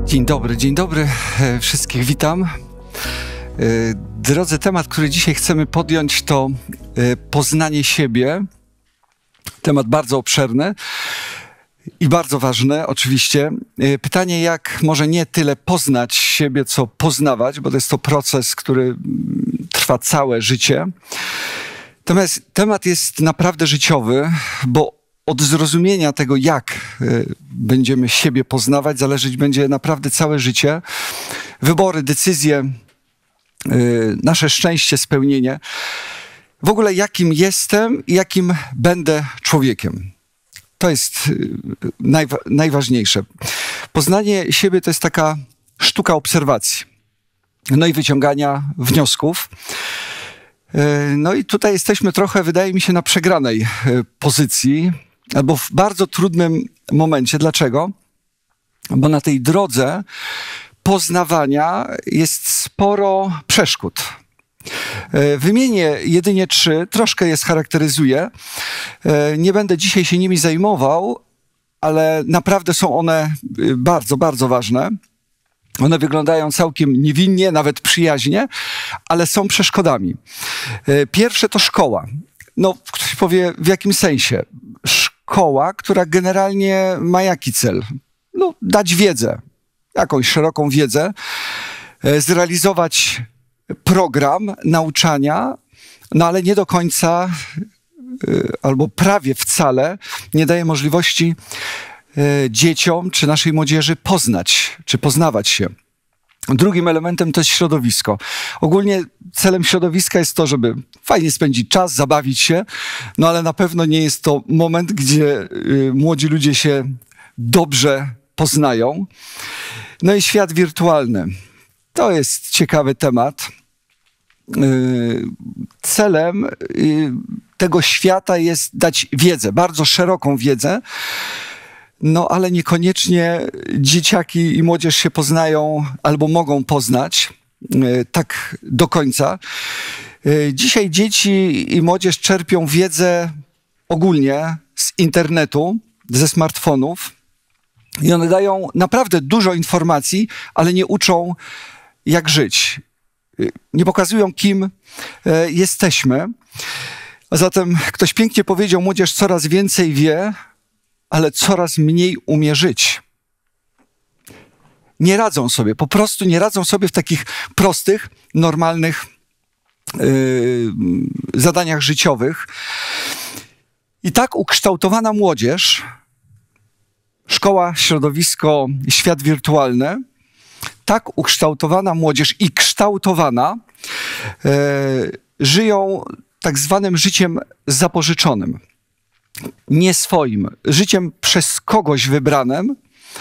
Dzień dobry, wszystkich witam. Drodzy, temat, który dzisiaj chcemy podjąć, to poznanie siebie. Temat bardzo obszerny i bardzo ważny oczywiście. Pytanie, jak może nie tyle poznać siebie, co poznawać, bo to jest to proces, który trwa całe życie. Natomiast temat jest naprawdę życiowy, bo od zrozumienia tego, jak będziemy siebie poznawać, zależeć będzie naprawdę całe życie. Wybory, decyzje, nasze szczęście, spełnienie. W ogóle jakim jestem i jakim będę człowiekiem. To jest najważniejsze. Poznanie siebie to jest taka sztuka obserwacji. No i wyciągania wniosków. No i tutaj jesteśmy trochę, wydaje mi się, na przegranej pozycji, albo w bardzo trudnym momencie. Dlaczego? Bo na tej drodze poznawania jest sporo przeszkód. Wymienię jedynie 3, troszkę je scharakteryzuję. Nie będę dzisiaj się nimi zajmował, ale naprawdę są one bardzo, bardzo ważne. One wyglądają całkiem niewinnie, nawet przyjaźnie, ale są przeszkodami. Pierwsze to szkoła. No, ktoś powie, w jakim sensie? Szkoła, która generalnie ma jaki cel? No, dać wiedzę, jakąś szeroką wiedzę, zrealizować program nauczania, no ale nie do końca, albo prawie wcale nie daje możliwości dzieciom czy naszej młodzieży poznać, czy poznawać się. Drugim elementem to jest środowisko. Ogólnie celem środowiska jest to, żeby fajnie spędzić czas, zabawić się, no ale na pewno nie jest to moment, gdzie młodzi ludzie się dobrze poznają. No i świat wirtualny. To jest ciekawy temat. Celem tego świata jest dać wiedzę, bardzo szeroką wiedzę, no ale niekoniecznie dzieciaki i młodzież się poznają albo mogą poznać tak do końca. Dzisiaj dzieci i młodzież czerpią wiedzę ogólnie z internetu, ze smartfonów i one dają naprawdę dużo informacji, ale nie uczą, jak żyć. Nie pokazują, kim jesteśmy. A zatem ktoś pięknie powiedział, młodzież coraz więcej wie, ale coraz mniej umie żyć. Nie radzą sobie, po prostu nie radzą sobie w takich prostych, normalnych zadaniach życiowych. I tak ukształtowana młodzież, szkoła, środowisko, świat wirtualny, tak ukształtowana młodzież i kształtowana żyją tak zwanym życiem zapożyczonym. Nie swoim, życiem przez kogoś wybranym,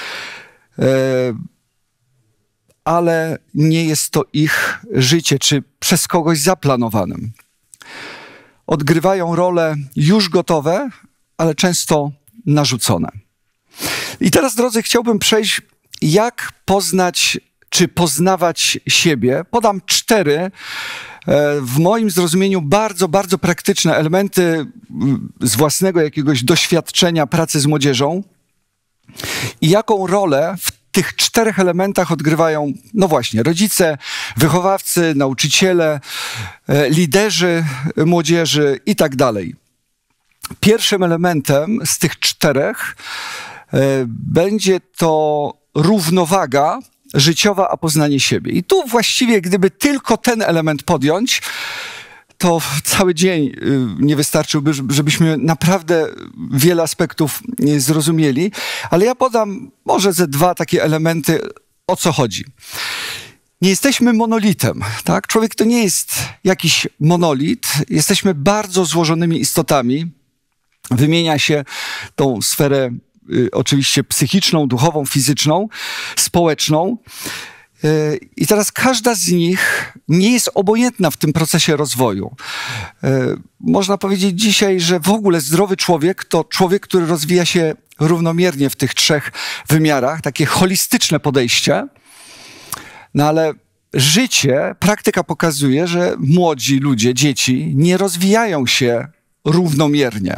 ale nie jest to ich życie, czy przez kogoś zaplanowanym. Odgrywają role już gotowe, ale często narzucone. I teraz, drodzy, chciałbym przejść, jak poznać, czy poznawać siebie. Podam 4 w moim zrozumieniu bardzo, bardzo praktyczne elementy z własnego jakiegoś doświadczenia pracy z młodzieżą i jaką rolę w tych 4 elementach odgrywają, no właśnie, rodzice, wychowawcy, nauczyciele, liderzy młodzieży i tak dalej. Pierwszym elementem z tych 4 będzie to równowaga życiowa, a poznanie siebie. I tu właściwie, gdyby tylko ten element podjąć, to cały dzień nie wystarczyłby, żebyśmy naprawdę wiele aspektów zrozumieli. Ale ja podam może ze 2 takie elementy, o co chodzi. Nie jesteśmy monolitem, tak? Człowiek to nie jest jakiś monolit. Jesteśmy bardzo złożonymi istotami. Wymienia się tą sferę oczywiście psychiczną, duchową, fizyczną, społeczną. I teraz każda z nich nie jest obojętna w tym procesie rozwoju. Można powiedzieć dzisiaj, że w ogóle zdrowy człowiek to człowiek, który rozwija się równomiernie w tych 3 wymiarach, takie holistyczne podejście. No ale życie, praktyka pokazuje, że młodzi ludzie, dzieci nie rozwijają się równomiernie.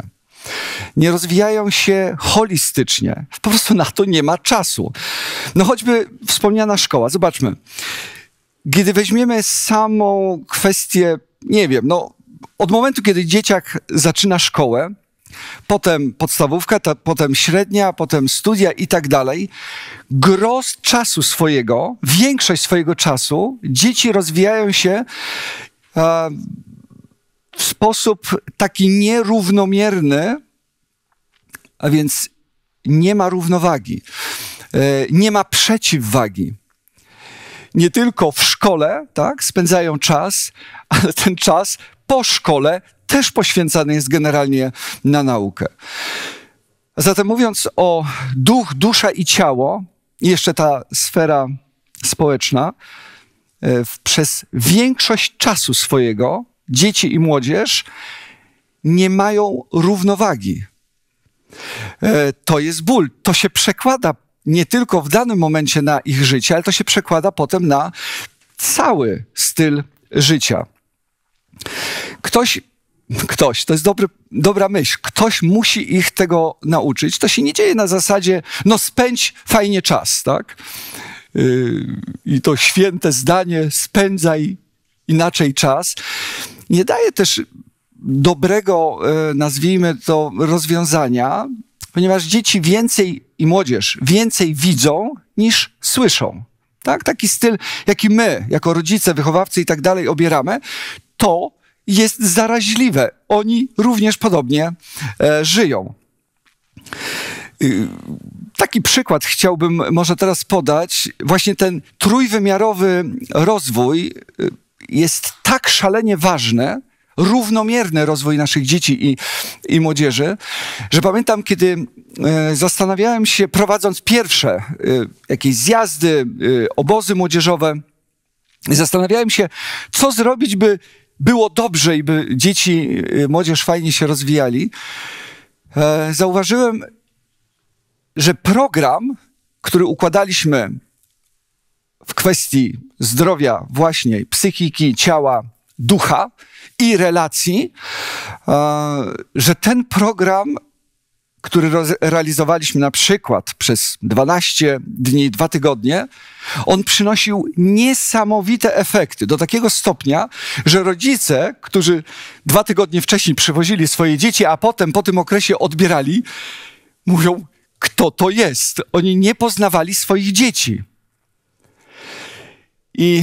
Nie rozwijają się holistycznie. Po prostu na to nie ma czasu. No choćby wspomniana szkoła. Zobaczmy. Kiedy weźmiemy samą kwestię, nie wiem, no od momentu, kiedy dzieciak zaczyna szkołę, potem podstawówka, potem średnia, potem studia i tak dalej, gros czasu swojego, większość swojego czasu dzieci rozwijają się w sposób taki nierównomierny, a więc nie ma równowagi, nie ma przeciwwagi. Nie tylko w szkole, tak, spędzają czas, ale ten czas po szkole też poświęcany jest generalnie na naukę. Zatem mówiąc o duch, dusza i ciało, i jeszcze ta sfera społeczna, przez większość czasu swojego dzieci i młodzież nie mają równowagi. To jest ból. To się przekłada nie tylko w danym momencie na ich życie, ale to się przekłada potem na cały styl życia. Ktoś, to jest dobra myśl, ktoś musi ich tego nauczyć. To się nie dzieje na zasadzie, no spędź fajnie czas, tak? I to święte zdanie, spędzaj inaczej czas. Nie daje też dobrego, nazwijmy to, rozwiązania, ponieważ dzieci więcej i młodzież więcej widzą niż słyszą. Tak? Taki styl, jaki my, jako rodzice, wychowawcy i tak dalej obieramy, to jest zaraźliwe. Oni również podobnie żyją. Taki przykład chciałbym może teraz podać. Właśnie ten trójwymiarowy rozwój jest tak szalenie ważny, równomierny rozwój naszych dzieci i młodzieży, że pamiętam, kiedy zastanawiałem się, prowadząc pierwsze jakieś zjazdy, obozy młodzieżowe, zastanawiałem się, co zrobić, by było dobrze i by dzieci, młodzież fajnie się rozwijali. Zauważyłem, że program, który układaliśmy w kwestii zdrowia właśnie, psychiki, ciała, ducha i relacji, że ten program, który realizowaliśmy na przykład przez 12 dni, 2 tygodnie, on przynosił niesamowite efekty do takiego stopnia, że rodzice, którzy 2 tygodnie wcześniej przywozili swoje dzieci, a potem po tym okresie odbierali, mówią, kto to jest? Oni nie poznawali swoich dzieci. I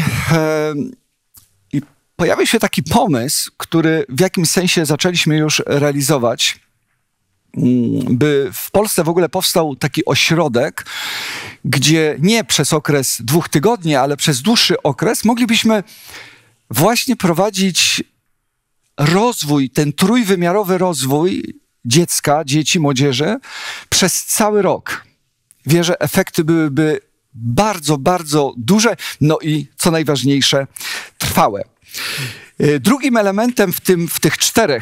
pojawił się taki pomysł, który w jakimś sensie zaczęliśmy już realizować, by w Polsce w ogóle powstał taki ośrodek, gdzie nie przez okres 2 tygodni, ale przez dłuższy okres moglibyśmy właśnie prowadzić rozwój, ten trójwymiarowy rozwój dziecka, dzieci, młodzieży przez cały rok. Wierzę, efekty byłyby bardzo, bardzo duże, no i co najważniejsze, trwałe. Drugim elementem w tych 4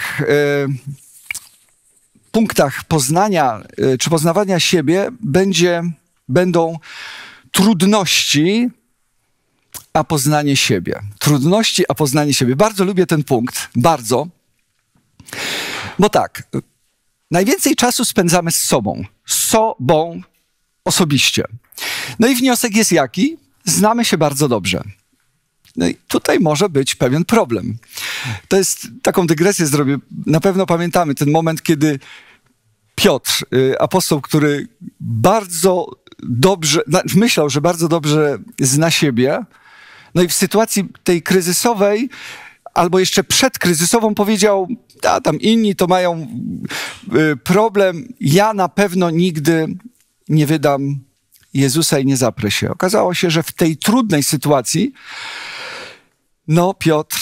punktach poznania czy poznawania siebie będą trudności, a poznanie siebie. Trudności, a poznanie siebie. Bardzo lubię ten punkt, bardzo. Bo tak, najwięcej czasu spędzamy z sobą osobiście. No i wniosek jest jaki? Znamy się bardzo dobrze. No i tutaj może być pewien problem. To jest, taką dygresję zrobię. Na pewno pamiętamy ten moment, kiedy Piotr, apostoł, który bardzo dobrze, myślał, że bardzo dobrze zna siebie, no i w sytuacji tej kryzysowej, albo jeszcze przedkryzysową powiedział, a tam inni to mają problem, ja na pewno nigdy nie wydam Jezusa i nie zaprę się. Okazało się, że w tej trudnej sytuacji no Piotr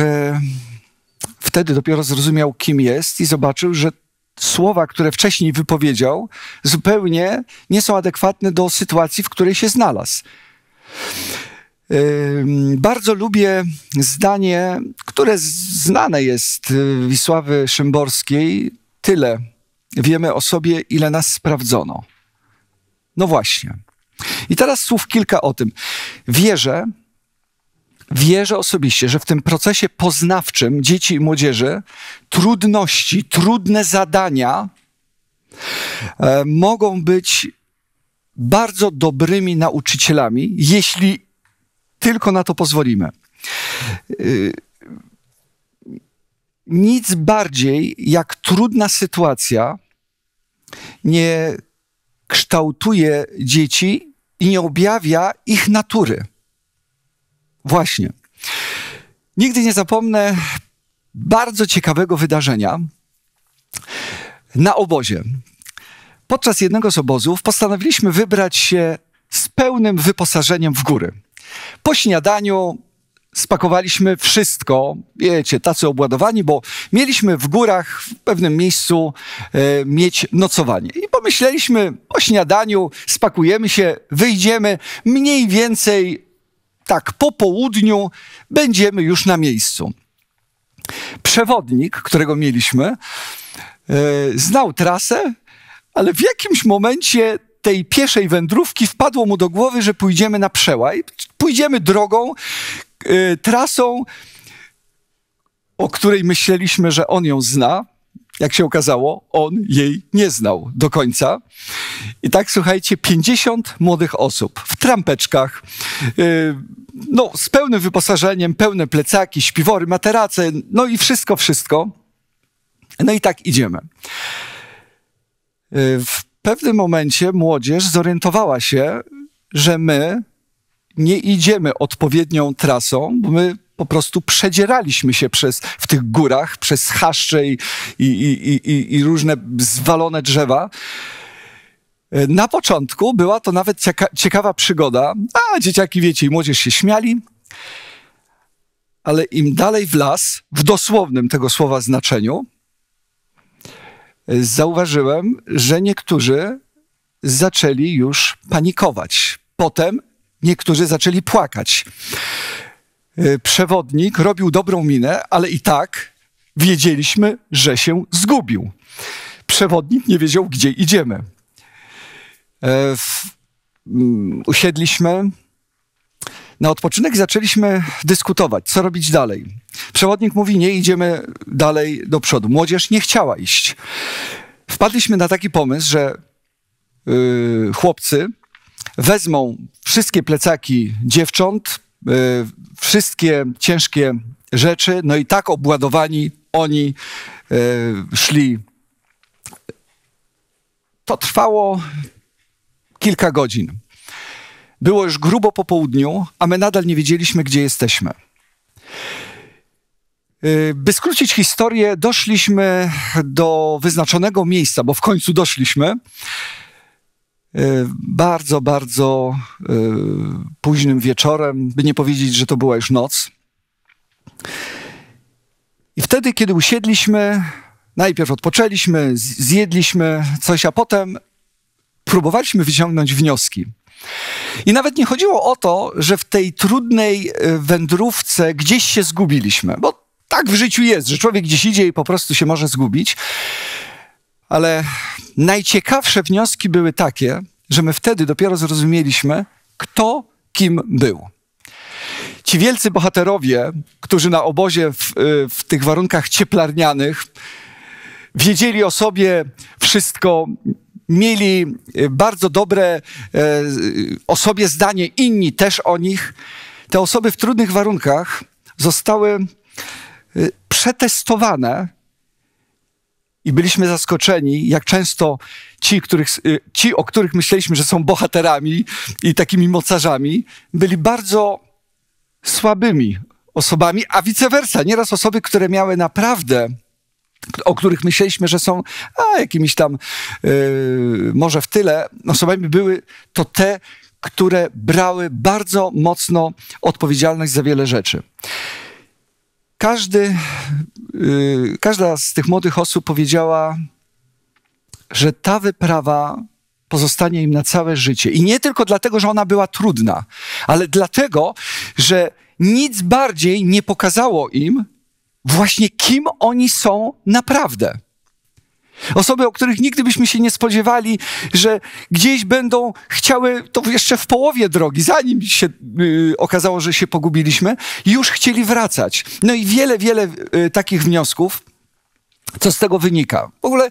wtedy dopiero zrozumiał, kim jest i zobaczył, że słowa, które wcześniej wypowiedział, zupełnie nie są adekwatne do sytuacji, w której się znalazł. Bardzo lubię zdanie, które znane jest Wisławy Szymborskiej. Tyle wiemy o sobie, ile nas sprawdzono. No właśnie. I teraz słów kilka o tym. Wierzę, wierzę osobiście, że w tym procesie poznawczym dzieci i młodzieży trudności, trudne zadania mogą być bardzo dobrymi nauczycielami, jeśli tylko na to pozwolimy. Nic bardziej jak trudna sytuacja nie kształtuje dzieci i nie objawia ich natury. Właśnie. Nigdy nie zapomnę bardzo ciekawego wydarzenia na obozie. Podczas jednego z obozów postanowiliśmy wybrać się z pełnym wyposażeniem w góry. Po śniadaniu spakowaliśmy wszystko, wiecie, tacy obładowani, bo mieliśmy w górach w pewnym miejscu mieć nocowanie. I pomyśleliśmy, po śniadaniu spakujemy się, wyjdziemy, mniej więcej tak po południu będziemy już na miejscu. Przewodnik, którego mieliśmy, znał trasę, ale w jakimś momencie tej pieszej wędrówki wpadło mu do głowy, że pójdziemy na przełaj. Pójdziemy drogą, trasą, o której myśleliśmy, że on ją zna. Jak się okazało, on jej nie znał do końca. I tak, słuchajcie, 50 młodych osób w trampeczkach, no, z pełnym wyposażeniem, pełne plecaki, śpiwory, materace, no i wszystko. No i tak idziemy. W pewnym momencie młodzież zorientowała się, że my nie idziemy odpowiednią trasą, bo my po prostu przedzieraliśmy się w tych górach, przez chaszcze i różne zwalone drzewa. Na początku była to nawet ciekawa przygoda, a dzieciaki, wiecie, i młodzież się śmiali, ale im dalej w las, w dosłownym tego słowa znaczeniu, zauważyłem, że niektórzy zaczęli już panikować. Potem niektórzy zaczęli płakać. Przewodnik robił dobrą minę, ale i tak wiedzieliśmy, że się zgubił. Przewodnik nie wiedział, gdzie idziemy. Usiedliśmy na odpoczynek i zaczęliśmy dyskutować, co robić dalej. Przewodnik mówi, nie, idziemy dalej do przodu. Młodzież nie chciała iść. Wpadliśmy na taki pomysł, że chłopcy wezmą wszystkie plecaki dziewcząt, wszystkie ciężkie rzeczy, no i tak obładowani oni szli. To trwało kilka godzin. Było już grubo po południu, a my nadal nie wiedzieliśmy, gdzie jesteśmy. By skrócić historię, doszliśmy do wyznaczonego miejsca, bo w końcu doszliśmy. Bardzo późnym wieczorem, by nie powiedzieć, że to była już noc. I wtedy, kiedy usiedliśmy, najpierw odpoczęliśmy, zjedliśmy coś, a potem próbowaliśmy wyciągnąć wnioski. I nawet nie chodziło o to, że w tej trudnej wędrówce gdzieś się zgubiliśmy, bo tak w życiu jest, że człowiek gdzieś idzie i po prostu się może zgubić. Ale najciekawsze wnioski były takie, że my wtedy dopiero zrozumieliśmy, kto kim był. Ci wielcy bohaterowie, którzy na obozie w tych warunkach cieplarnianych wiedzieli o sobie wszystko, mieli bardzo dobre o sobie zdanie, inni też o nich. Te osoby w trudnych warunkach zostały przetestowane i byliśmy zaskoczeni, jak często ci, o których myśleliśmy, że są bohaterami i takimi mocarzami, byli bardzo słabymi osobami, a vice versa. Nieraz osoby, które miały naprawdę, o których myśleliśmy, że są jakimiś tam może w tyle osobami, były to te, które brały bardzo mocno odpowiedzialność za wiele rzeczy. Każda z tych młodych osób powiedziała, że ta wyprawa pozostanie im na całe życie. I nie tylko dlatego, że ona była trudna, ale dlatego, że nic bardziej nie pokazało im właśnie, kim oni są naprawdę. Osoby, o których nigdy byśmy się nie spodziewali, że gdzieś będą chciały, to jeszcze w połowie drogi, zanim się okazało, że się pogubiliśmy, już chcieli wracać. No i wiele, wiele takich wniosków, co z tego wynika. W ogóle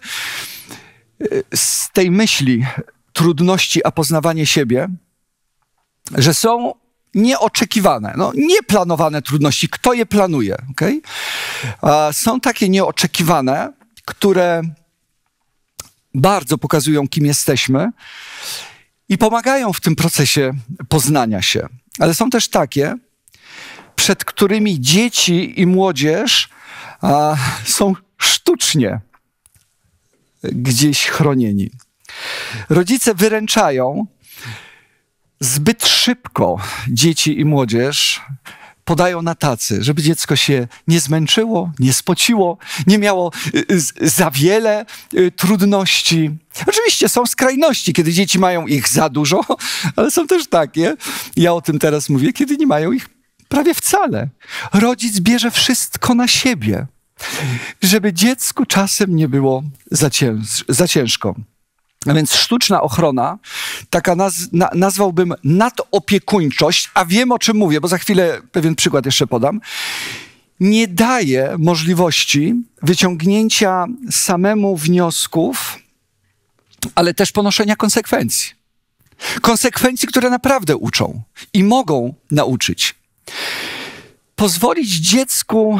z tej myśli trudności, a poznawanie siebie, że są nieoczekiwane, nieplanowane trudności. Kto je planuje? Okay? Są takie nieoczekiwane, które bardzo pokazują, kim jesteśmy i pomagają w tym procesie poznania się. Ale są też takie, przed którymi dzieci i młodzież są sztucznie gdzieś chronieni. Rodzice wyręczają zbyt szybko dzieci i młodzież, podają na tacy, żeby dziecko się nie zmęczyło, nie spociło, nie miało za wiele trudności. Oczywiście są skrajności, kiedy dzieci mają ich za dużo, ale są też takie, ja o tym teraz mówię, kiedy nie mają ich prawie wcale. Rodzic bierze wszystko na siebie, żeby dziecku czasem nie było za ciężko. A więc sztuczna ochrona, taka nazwałbym nadopiekuńczość, a wiem, o czym mówię, bo za chwilę pewien przykład jeszcze podam, nie daje możliwości wyciągnięcia samemu wniosków, ale też ponoszenia konsekwencji. Konsekwencji, które naprawdę uczą i mogą nauczyć. Pozwolić dziecku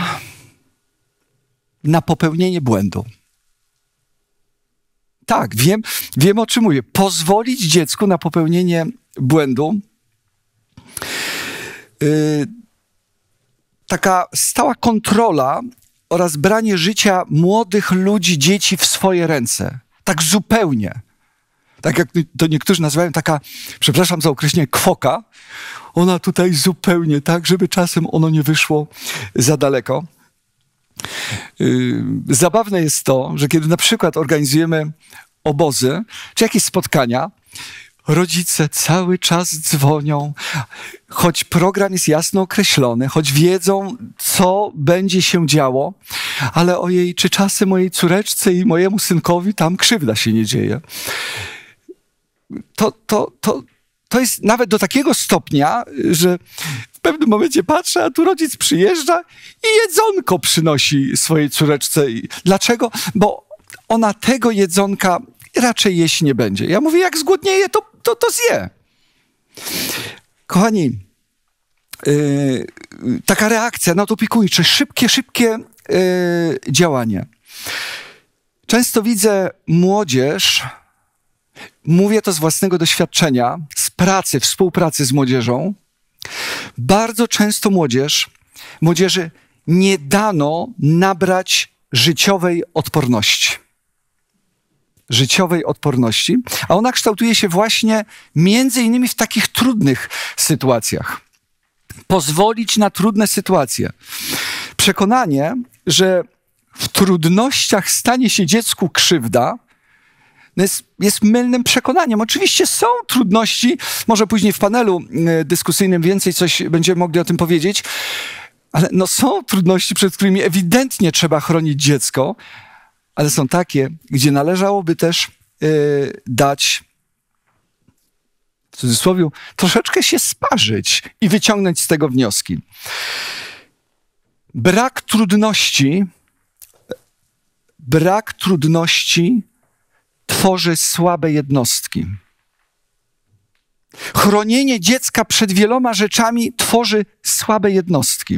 na popełnienie błędu. Tak, wiem o czym mówię. Pozwolić dziecku na popełnienie błędu. Taka stała kontrola oraz branie życia młodych ludzi, dzieci w swoje ręce. Tak zupełnie. Tak jak to niektórzy nazywają, taka, przepraszam za określenie, kwoka. Ona tutaj zupełnie tak, żeby czasem ono nie wyszło za daleko. Zabawne jest to, że kiedy na przykład organizujemy obozy, czy jakieś spotkania, rodzice cały czas dzwonią, choć program jest jasno określony, choć wiedzą, co będzie się działo, ale ojej, czy czasem mojej córeczce i mojemu synkowi tam krzywda się nie dzieje. To jest nawet do takiego stopnia, że w pewnym momencie patrzę, a tu rodzic przyjeżdża i jedzonko przynosi swojej córeczce. Dlaczego? Bo ona tego jedzonka raczej jeść nie będzie. Ja mówię, jak zgłodnieje, to zje. Kochani, taka reakcja nadopiekuńcza, szybkie działanie. Często widzę młodzież, mówię to z własnego doświadczenia, z pracy, współpracy z młodzieżą. Bardzo często młodzieży nie dano nabrać życiowej odporności. Życiowej odporności, a ona kształtuje się właśnie między innymi w takich trudnych sytuacjach. Pozwolić na trudne sytuacje. Przekonanie, że w trudnościach stanie się dziecku krzywda, jest mylnym przekonaniem. Oczywiście są trudności, może później w panelu dyskusyjnym więcej coś będziemy mogli o tym powiedzieć, ale są trudności, przed którymi ewidentnie trzeba chronić dziecko, ale są takie, gdzie należałoby też dać, w cudzysłowie, troszeczkę się sparzyć i wyciągnąć z tego wnioski. Brak trudności tworzy słabe jednostki. Chronienie dziecka przed wieloma rzeczami tworzy słabe jednostki.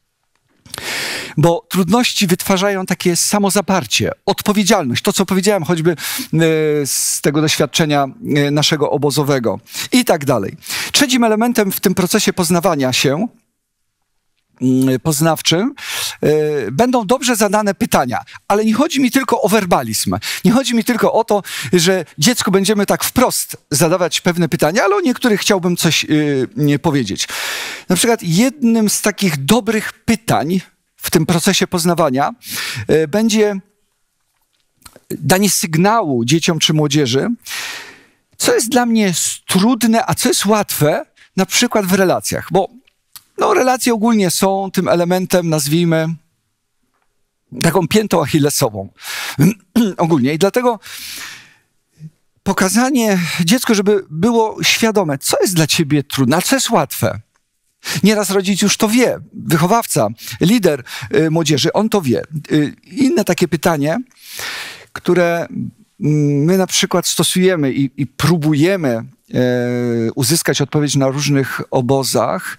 Bo trudności wytwarzają takie samozaparcie, odpowiedzialność. To, co powiedziałem choćby z tego doświadczenia naszego obozowego i tak dalej. Trzecim elementem w tym procesie poznawania się poznawczym będą dobrze zadane pytania. Ale nie chodzi mi tylko o werbalizm. Nie chodzi mi tylko o to, że dziecku będziemy tak wprost zadawać pewne pytania, ale o niektórych chciałbym coś powiedzieć. Na przykład jednym z takich dobrych pytań w tym procesie poznawania będzie danie sygnału dzieciom czy młodzieży, co jest dla mnie trudne, a co jest łatwe, na przykład w relacjach. Bo relacje ogólnie są tym elementem, nazwijmy, taką piętą achillesową ogólnie. I dlatego pokazanie dziecku, żeby było świadome, co jest dla ciebie trudne, a co jest łatwe. Nieraz rodzic już to wie, wychowawca, lider młodzieży, on to wie. Inne takie pytanie, które my na przykład stosujemy i próbujemy uzyskać odpowiedź na różnych obozach.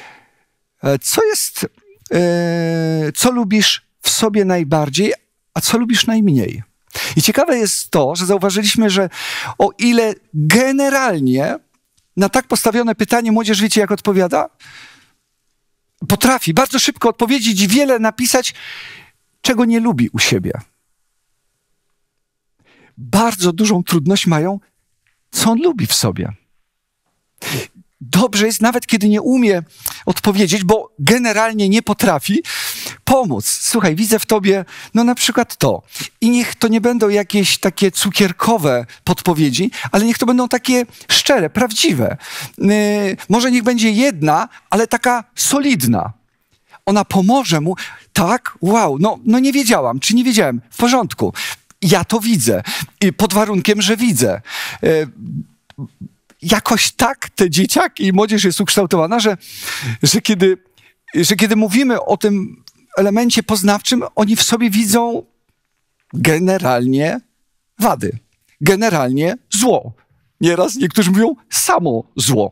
Co lubisz w sobie najbardziej, a co lubisz najmniej? I ciekawe jest to, że zauważyliśmy, że o ile generalnie na tak postawione pytanie młodzież, wiecie jak odpowiada? Potrafi bardzo szybko odpowiedzieć i wiele napisać, czego nie lubi u siebie. Bardzo dużą trudność mają, co on lubi w sobie. Dobrze jest, nawet kiedy nie umie odpowiedzieć, bo generalnie nie potrafi, pomóc. Słuchaj, widzę w tobie, no na przykład to. I niech to nie będą jakieś takie cukierkowe podpowiedzi, ale niech to będą takie szczere, prawdziwe. Może niech będzie jedna, ale taka solidna. Ona pomoże mu. Tak, wow, no nie wiedziałam, czy nie wiedziałem. W porządku. Ja to widzę. I pod warunkiem, że widzę. Jakoś tak te dzieciaki i młodzież jest ukształtowana, że kiedy mówimy o tym elemencie poznawczym, oni w sobie widzą generalnie wady, generalnie zło. Nieraz niektórzy mówią samo zło.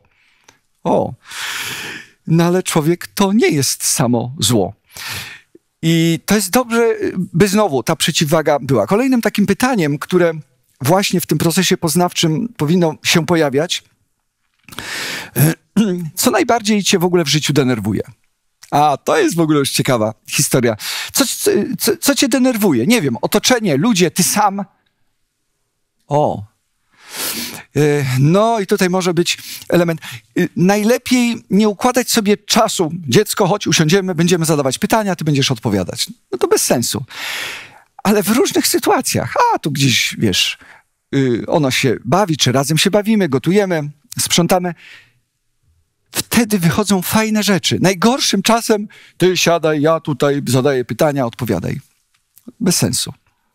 No ale człowiek to nie jest samo zło. I to jest dobrze, by znowu ta przeciwwaga była. Kolejnym takim pytaniem, które właśnie w tym procesie poznawczym powinno się pojawiać. Co najbardziej cię w ogóle w życiu denerwuje? A, to jest w ogóle już ciekawa historia. Co cię denerwuje? Nie wiem, otoczenie, ludzie, ty sam? No i tutaj może być element. Najlepiej nie układać sobie czasu. Dziecko, chodź, usiądziemy, będziemy zadawać pytania, ty będziesz odpowiadać. No to bez sensu. Ale w różnych sytuacjach. Tu gdzieś, wiesz, ono się bawi, czy razem się bawimy, gotujemy, sprzątamy. Wtedy wychodzą fajne rzeczy. Najgorszym czasem ty siadaj, ja tutaj zadaję pytania, odpowiadaj. Bez sensu.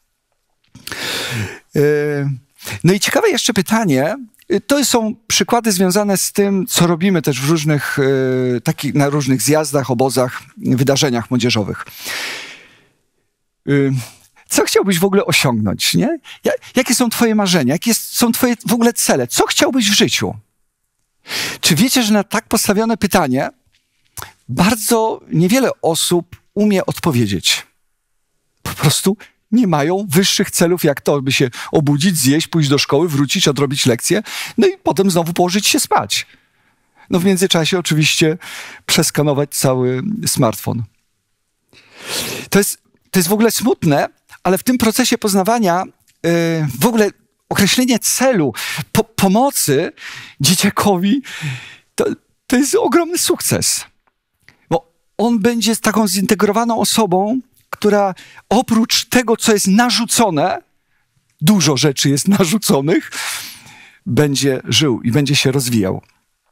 No i ciekawe jeszcze pytanie. To są przykłady związane z tym, co robimy też w różnych, na różnych zjazdach, obozach, wydarzeniach młodzieżowych. Co chciałbyś w ogóle osiągnąć, nie? Jakie są twoje marzenia? Jakie są twoje w ogóle cele? Co chciałbyś w życiu? Czy wiecie, że na tak postawione pytanie bardzo niewiele osób umie odpowiedzieć? Po prostu nie mają wyższych celów, jak to, by się obudzić, zjeść, pójść do szkoły, wrócić, odrobić lekcje, no i potem znowu położyć się spać. No w międzyczasie oczywiście przeskanować cały smartfon. To jest w ogóle smutne, ale w tym procesie poznawania w ogóle określenie celu, pomocy dzieciakowi, to jest ogromny sukces. Bo on będzie z taką zintegrowaną osobą, która oprócz tego, co jest narzucone, dużo rzeczy jest narzuconych, będzie żył i będzie się rozwijał.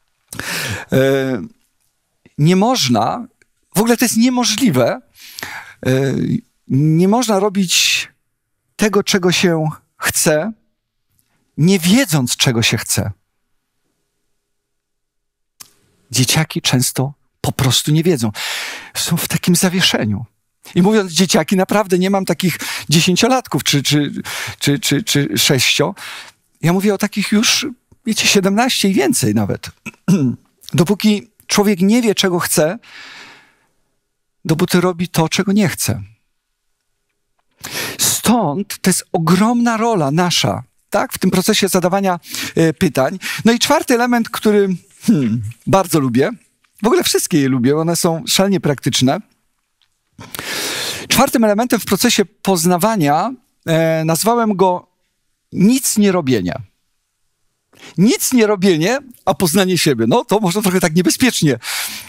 Nie można, w ogóle to jest niemożliwe, nie można robić tego, czego się chce, nie wiedząc, czego się chce. Dzieciaki często po prostu nie wiedzą. Są w takim zawieszeniu. I mówiąc dzieciaki, naprawdę nie mam takich 10-latków czy 6. Ja mówię o takich już, wiecie, 17 i więcej nawet. Dopóki człowiek nie wie, czego chce, dopóty robi to, czego nie chce. Stąd to jest ogromna rola nasza, tak, w tym procesie zadawania pytań. No i czwarty element, który bardzo lubię, w ogóle wszystkie je lubię, one są szalenie praktyczne. Czwartym elementem w procesie poznawania nazwałem go nic nie robienie. Nic nie robienie, a poznanie siebie. No to może trochę tak niebezpiecznie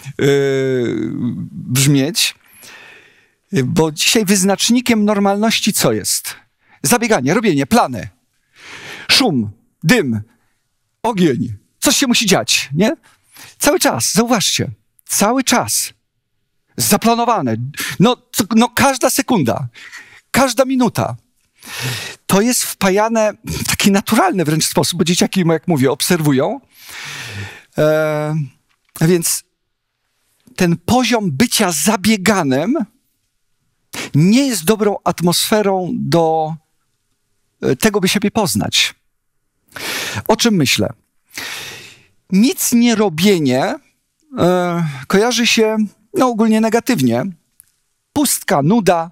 brzmieć, bo dzisiaj wyznacznikiem normalności co jest? Zabieganie, robienie, plany, szum, dym, ogień. Coś się musi dziać, nie? Cały czas, zauważcie, cały czas. zaplanowane. No każda sekunda, każda minuta. To jest wpajane w taki naturalny wręcz sposób, bo dzieciaki, jak mówię, obserwują. Więc ten poziom bycia zabieganym nie jest dobrą atmosferą do tego, by siebie poznać. O czym myślę? Nic nie robienie kojarzy się ogólnie negatywnie. Pustka, nuda.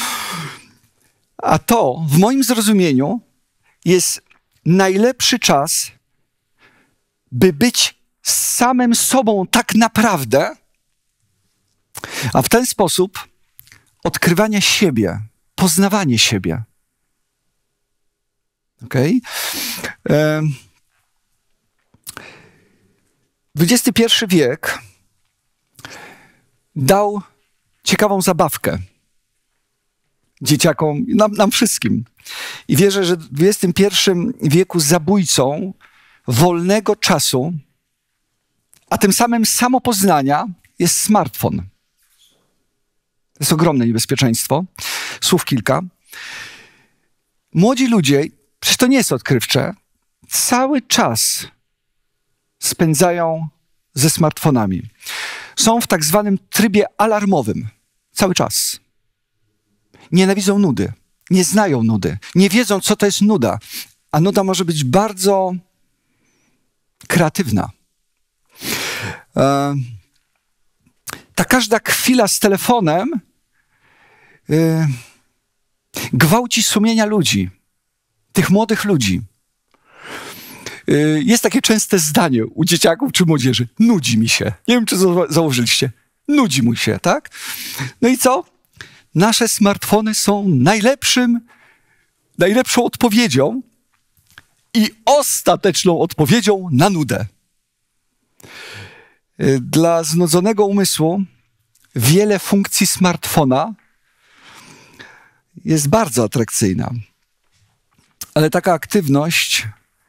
A to w moim zrozumieniu jest najlepszy czas, by być z samym sobą tak naprawdę, a w ten sposób odkrywanie siebie, poznawanie siebie. Okej? XXI wiek dał ciekawą zabawkę dzieciakom, nam wszystkim. I wierzę, że w XXI wieku zabójcą wolnego czasu, a tym samym samopoznania jest smartfon. To jest ogromne niebezpieczeństwo. Słów kilka. Młodzi ludzie, przecież to nie jest odkrywcze, cały czas spędzają ze smartfonami. Są w tak zwanym trybie alarmowym. Cały czas. Nienawidzą nudy. Nie znają nudy. Nie wiedzą, co to jest nuda. A nuda może być bardzo kreatywna. Ta każda chwila z telefonem gwałci sumienia ludzi. Tych młodych ludzi. Jest takie częste zdanie u dzieciaków czy młodzieży. Nudzi mi się. Nie wiem, czy założyliście. Nudzi mu się, tak? No i co? Nasze smartfony są najlepszą odpowiedzią i ostateczną odpowiedzią na nudę. Dla znudzonego umysłu wiele funkcji smartfona jest bardzo atrakcyjna. Ale taka aktywność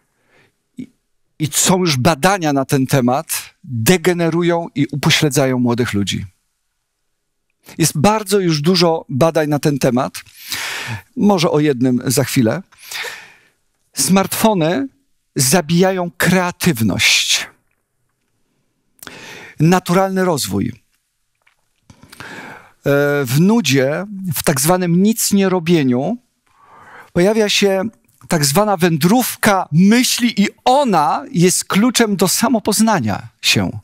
i są już badania na ten temat, degenerują i upośledzają młodych ludzi. Jest bardzo już dużo badań na ten temat. Może o jednym za chwilę. Smartfony zabijają kreatywność. Naturalny rozwój. W nudzie, w tak zwanym nic nie robieniu, pojawia się tak zwana wędrówka myśli i ona jest kluczem do samopoznania się.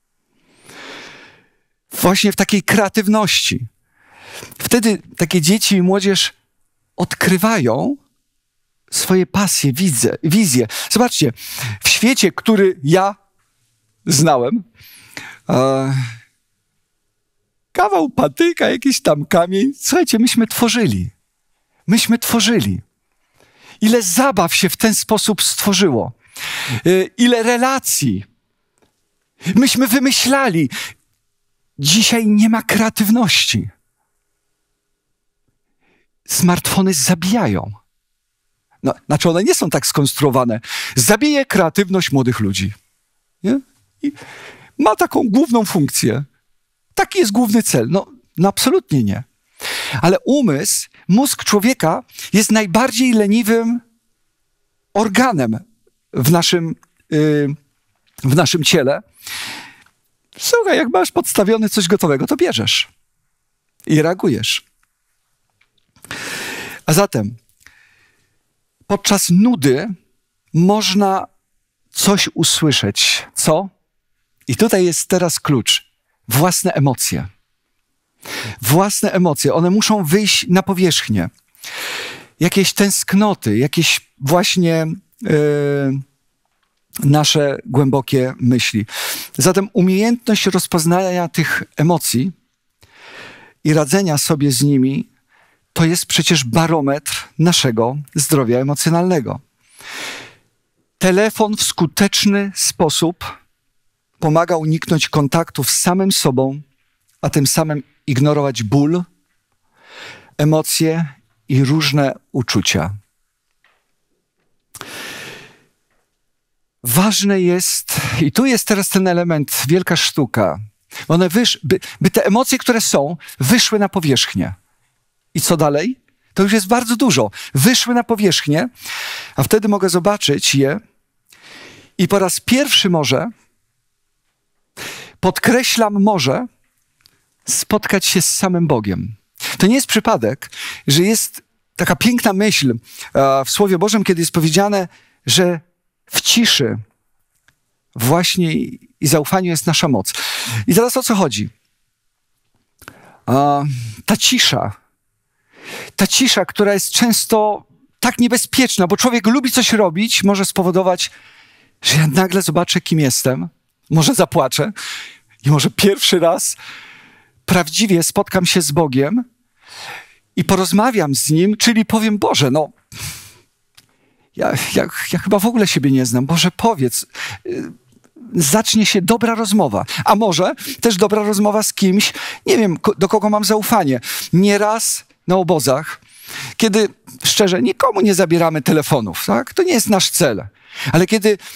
Właśnie w takiej kreatywności. Wtedy takie dzieci i młodzież odkrywają swoje pasje, wizje. Zobaczcie, w świecie, który ja znałem, kawał patyka, jakiś tam kamień. Słuchajcie, myśmy tworzyli. Ile zabaw się w ten sposób stworzyło. Ile relacji. Myśmy wymyślali. Dzisiaj nie ma kreatywności. Smartfony zabijają. Znaczy one nie są tak skonstruowane. Zabije kreatywność młodych ludzi. Nie? I ma taką główną funkcję. Taki jest główny cel. No absolutnie nie. Ale mózg człowieka jest najbardziej leniwym organem w naszym ciele. Słuchaj, jak masz podstawione coś gotowego, to bierzesz i reagujesz. A zatem podczas nudy można coś usłyszeć. Co? I tutaj jest teraz klucz. Własne emocje. Własne emocje. One muszą wyjść na powierzchnię. Jakieś tęsknoty, jakieś właśnie nasze głębokie myśli. Zatem umiejętność rozpoznania tych emocji i radzenia sobie z nimi to jest przecież barometr naszego zdrowia emocjonalnego. Telefon w skuteczny sposób pomaga uniknąć kontaktów z samym sobą, a tym samym ignorować ból, emocje i różne uczucia. Ważne jest, i tu jest teraz ten element, wielka sztuka, One by te emocje, które są, wyszły na powierzchnię. I co dalej? To już jest bardzo dużo. Wyszły na powierzchnię, a wtedy mogę zobaczyć je i po raz pierwszy może, podkreślam może, spotkać się z samym Bogiem. To nie jest przypadek, że jest taka piękna myśl w Słowie Bożym, kiedy jest powiedziane, że w ciszy właśnie i zaufaniu jest nasza moc. I teraz o co chodzi? Ta cisza, która jest często tak niebezpieczna, bo człowiek lubi coś robić, może spowodować, że ja nagle zobaczę, kim jestem, może zapłaczę i może pierwszy raz prawdziwie spotkam się z Bogiem i porozmawiam z Nim, czyli powiem, Boże, no ja chyba w ogóle siebie nie znam. Boże, powiedz, zacznie się dobra rozmowa. A może też dobra rozmowa z kimś, nie wiem, do kogo mam zaufanie. Nieraz na obozach, kiedy, szczerze, nikomu nie zabieramy telefonów, tak? To nie jest nasz cel. Ale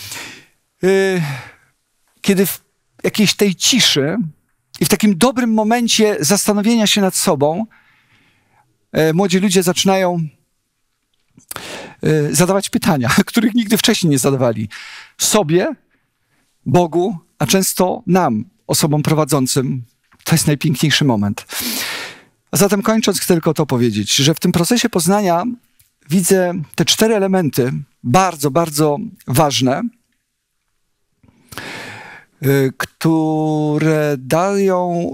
kiedy w jakiejś tej ciszy i w takim dobrym momencie zastanowienia się nad sobą, młodzi ludzie zaczynają zadawać pytania, których nigdy wcześniej nie zadawali. Sobie, Bogu, a często nam, osobom prowadzącym. To jest najpiękniejszy moment. A zatem kończąc, chcę tylko to powiedzieć, że w tym procesie poznania widzę te 4 elementy, bardzo, bardzo ważne, które dają,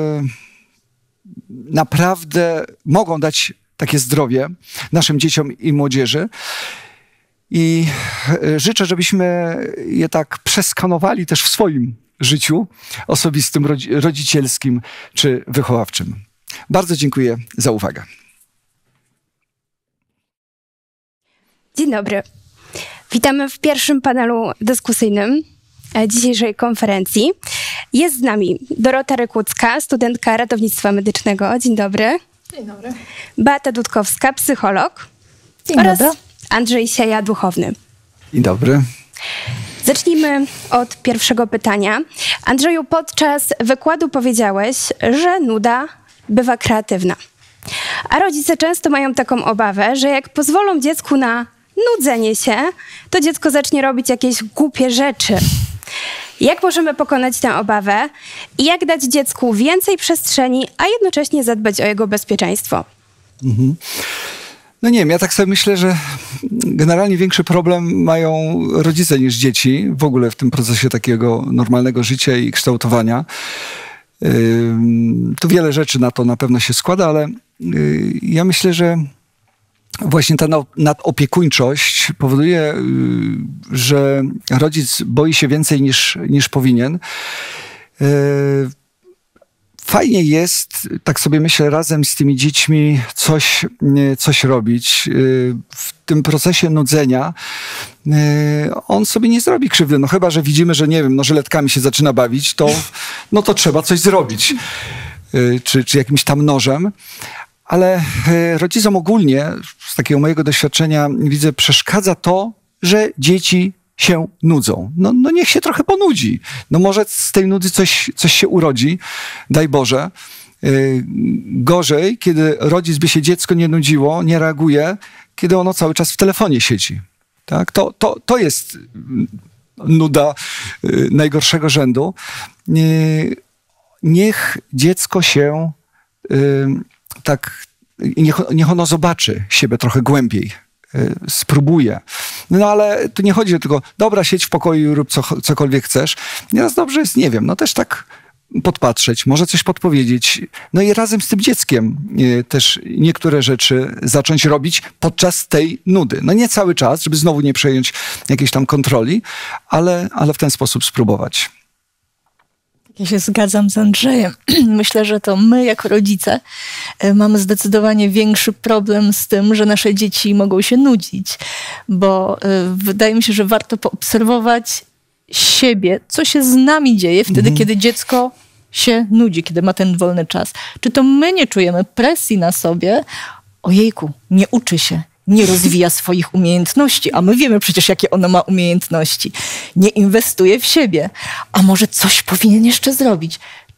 naprawdę mogą dać takie zdrowie naszym dzieciom i młodzieży. I życzę, żebyśmy je tak przeskanowali też w swoim życiu osobistym, rodzicielskim czy wychowawczym. Bardzo dziękuję za uwagę. Dzień dobry. Witamy w pierwszym panelu dyskusyjnym dzisiejszej konferencji. Jest z nami Dorota Rykucka, studentka ratownictwa medycznego. Dzień dobry. Dzień dobry. Beata Dudkowska, psycholog. Dzień oraz dobry. Andrzej Sieja, duchowny. Dzień dobry. Zacznijmy od pierwszego pytania. Andrzeju, podczas wykładu powiedziałeś, że nuda bywa kreatywna. A rodzice często mają taką obawę, że jak pozwolą dziecku na nudzenie się, to dziecko zacznie robić jakieś głupie rzeczy. Jak możemy pokonać tę obawę i jak dać dziecku więcej przestrzeni, a jednocześnie zadbać o jego bezpieczeństwo? No nie wiem, ja tak sobie myślę, że generalnie większy problem mają rodzice niż dzieci w ogóle w tym procesie takiego normalnego życia i kształtowania. Tu wiele rzeczy na to na pewno się składa, ale ja myślę, że właśnie ta nadopiekuńczość powoduje, że rodzic boi się więcej niż powinien. Fajnie jest, tak sobie myślę, razem z tymi dziećmi coś robić. W tym procesie nudzenia on sobie nie zrobi krzywdy. No chyba, że widzimy, że nie wiem, no żyletkami się zaczyna bawić, to trzeba coś zrobić. Czy jakimś tam nożem. Ale rodzicom ogólnie, z takiego mojego doświadczenia widzę, przeszkadza to, że dzieci się nudzą. No niech się trochę ponudzi. No może z tej nudy coś się urodzi, daj Boże. Gorzej, kiedy rodzic by się dziecko nie nudziło, nie reaguje, kiedy ono cały czas w telefonie siedzi. Tak? To jest nuda najgorszego rzędu. Niech dziecko się niech ono zobaczy siebie trochę głębiej, spróbuje. No ale tu nie chodzi o tylko, dobra, siedź w pokoju i rób cokolwiek chcesz. Nieraz dobrze jest, nie wiem, no też tak podpatrzeć, może coś podpowiedzieć. No i razem z tym dzieckiem też niektóre rzeczy zacząć robić podczas tej nudy. No nie cały czas, żeby znowu nie przejąć jakiejś tam kontroli, ale w ten sposób spróbować. Ja się zgadzam z Andrzejem. Myślę, że to my jako rodzice mamy zdecydowanie większy problem z tym, że nasze dzieci mogą się nudzić, bo wydaje mi się, że warto poobserwować siebie, co się z nami dzieje wtedy, kiedy dziecko się nudzi, kiedy ma ten wolny czas. Czy to my nie czujemy presji na sobie? Ojejku, nie uczy się, nie rozwija swoich umiejętności, a my wiemy przecież, jakie ono ma umiejętności. Nie inwestuje w siebie, a może coś powinien jeszcze zrobić.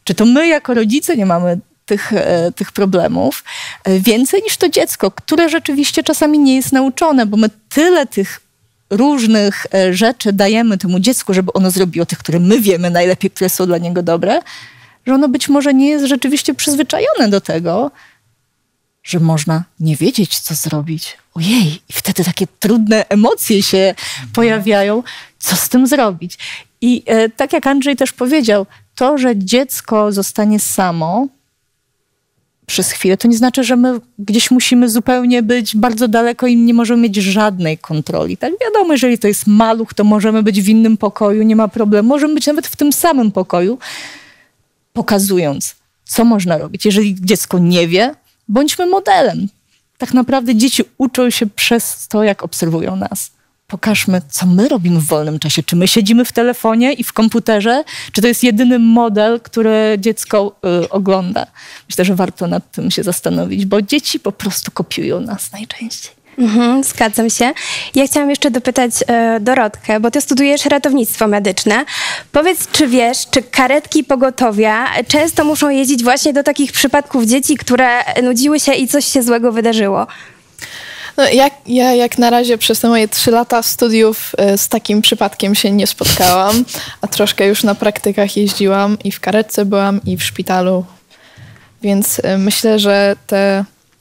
Czy to my jako rodzice nie mamy tych problemów więcej niż to dziecko, które rzeczywiście czasami nie jest nauczone, bo my tyle tych różnych rzeczy dajemy temu dziecku, żeby ono zrobiło tych, które my wiemy najlepiej, które są dla niego dobre, że ono być może nie jest rzeczywiście przyzwyczajone do tego, że można nie wiedzieć, co zrobić. Ojej, i wtedy takie trudne emocje się pojawiają. Co z tym zrobić? I tak jak Andrzej też powiedział, to, że dziecko zostanie samo przez chwilę, to nie znaczy, że my gdzieś musimy zupełnie być bardzo daleko i nie możemy mieć żadnej kontroli. Tak wiadomo, jeżeli to jest maluch, to możemy być w innym pokoju, nie ma problemu. Możemy być nawet w tym samym pokoju, pokazując, co można robić. Jeżeli dziecko nie wie, bądźmy modelem. Tak naprawdę dzieci uczą się przez to, jak obserwują nas. Pokażmy, co my robimy w wolnym czasie. Czy my siedzimy w telefonie i w komputerze, czy to jest jedyny model, który dziecko ogląda. Myślę, że warto nad tym się zastanowić, bo dzieci po prostu kopiują nas najczęściej. Zgadzam się. Ja chciałam jeszcze dopytać Dorotkę, bo ty studujesz ratownictwo medyczne. Powiedz, czy wiesz, czy karetki pogotowia często muszą jeździć właśnie do takich przypadków dzieci, które nudziły się i coś się złego wydarzyło? No, ja jak na razie przez te moje 3 lata studiów z takim przypadkiem się nie spotkałam, a troszkę już na praktykach jeździłam i w karetce byłam i w szpitalu. Więc myślę, że te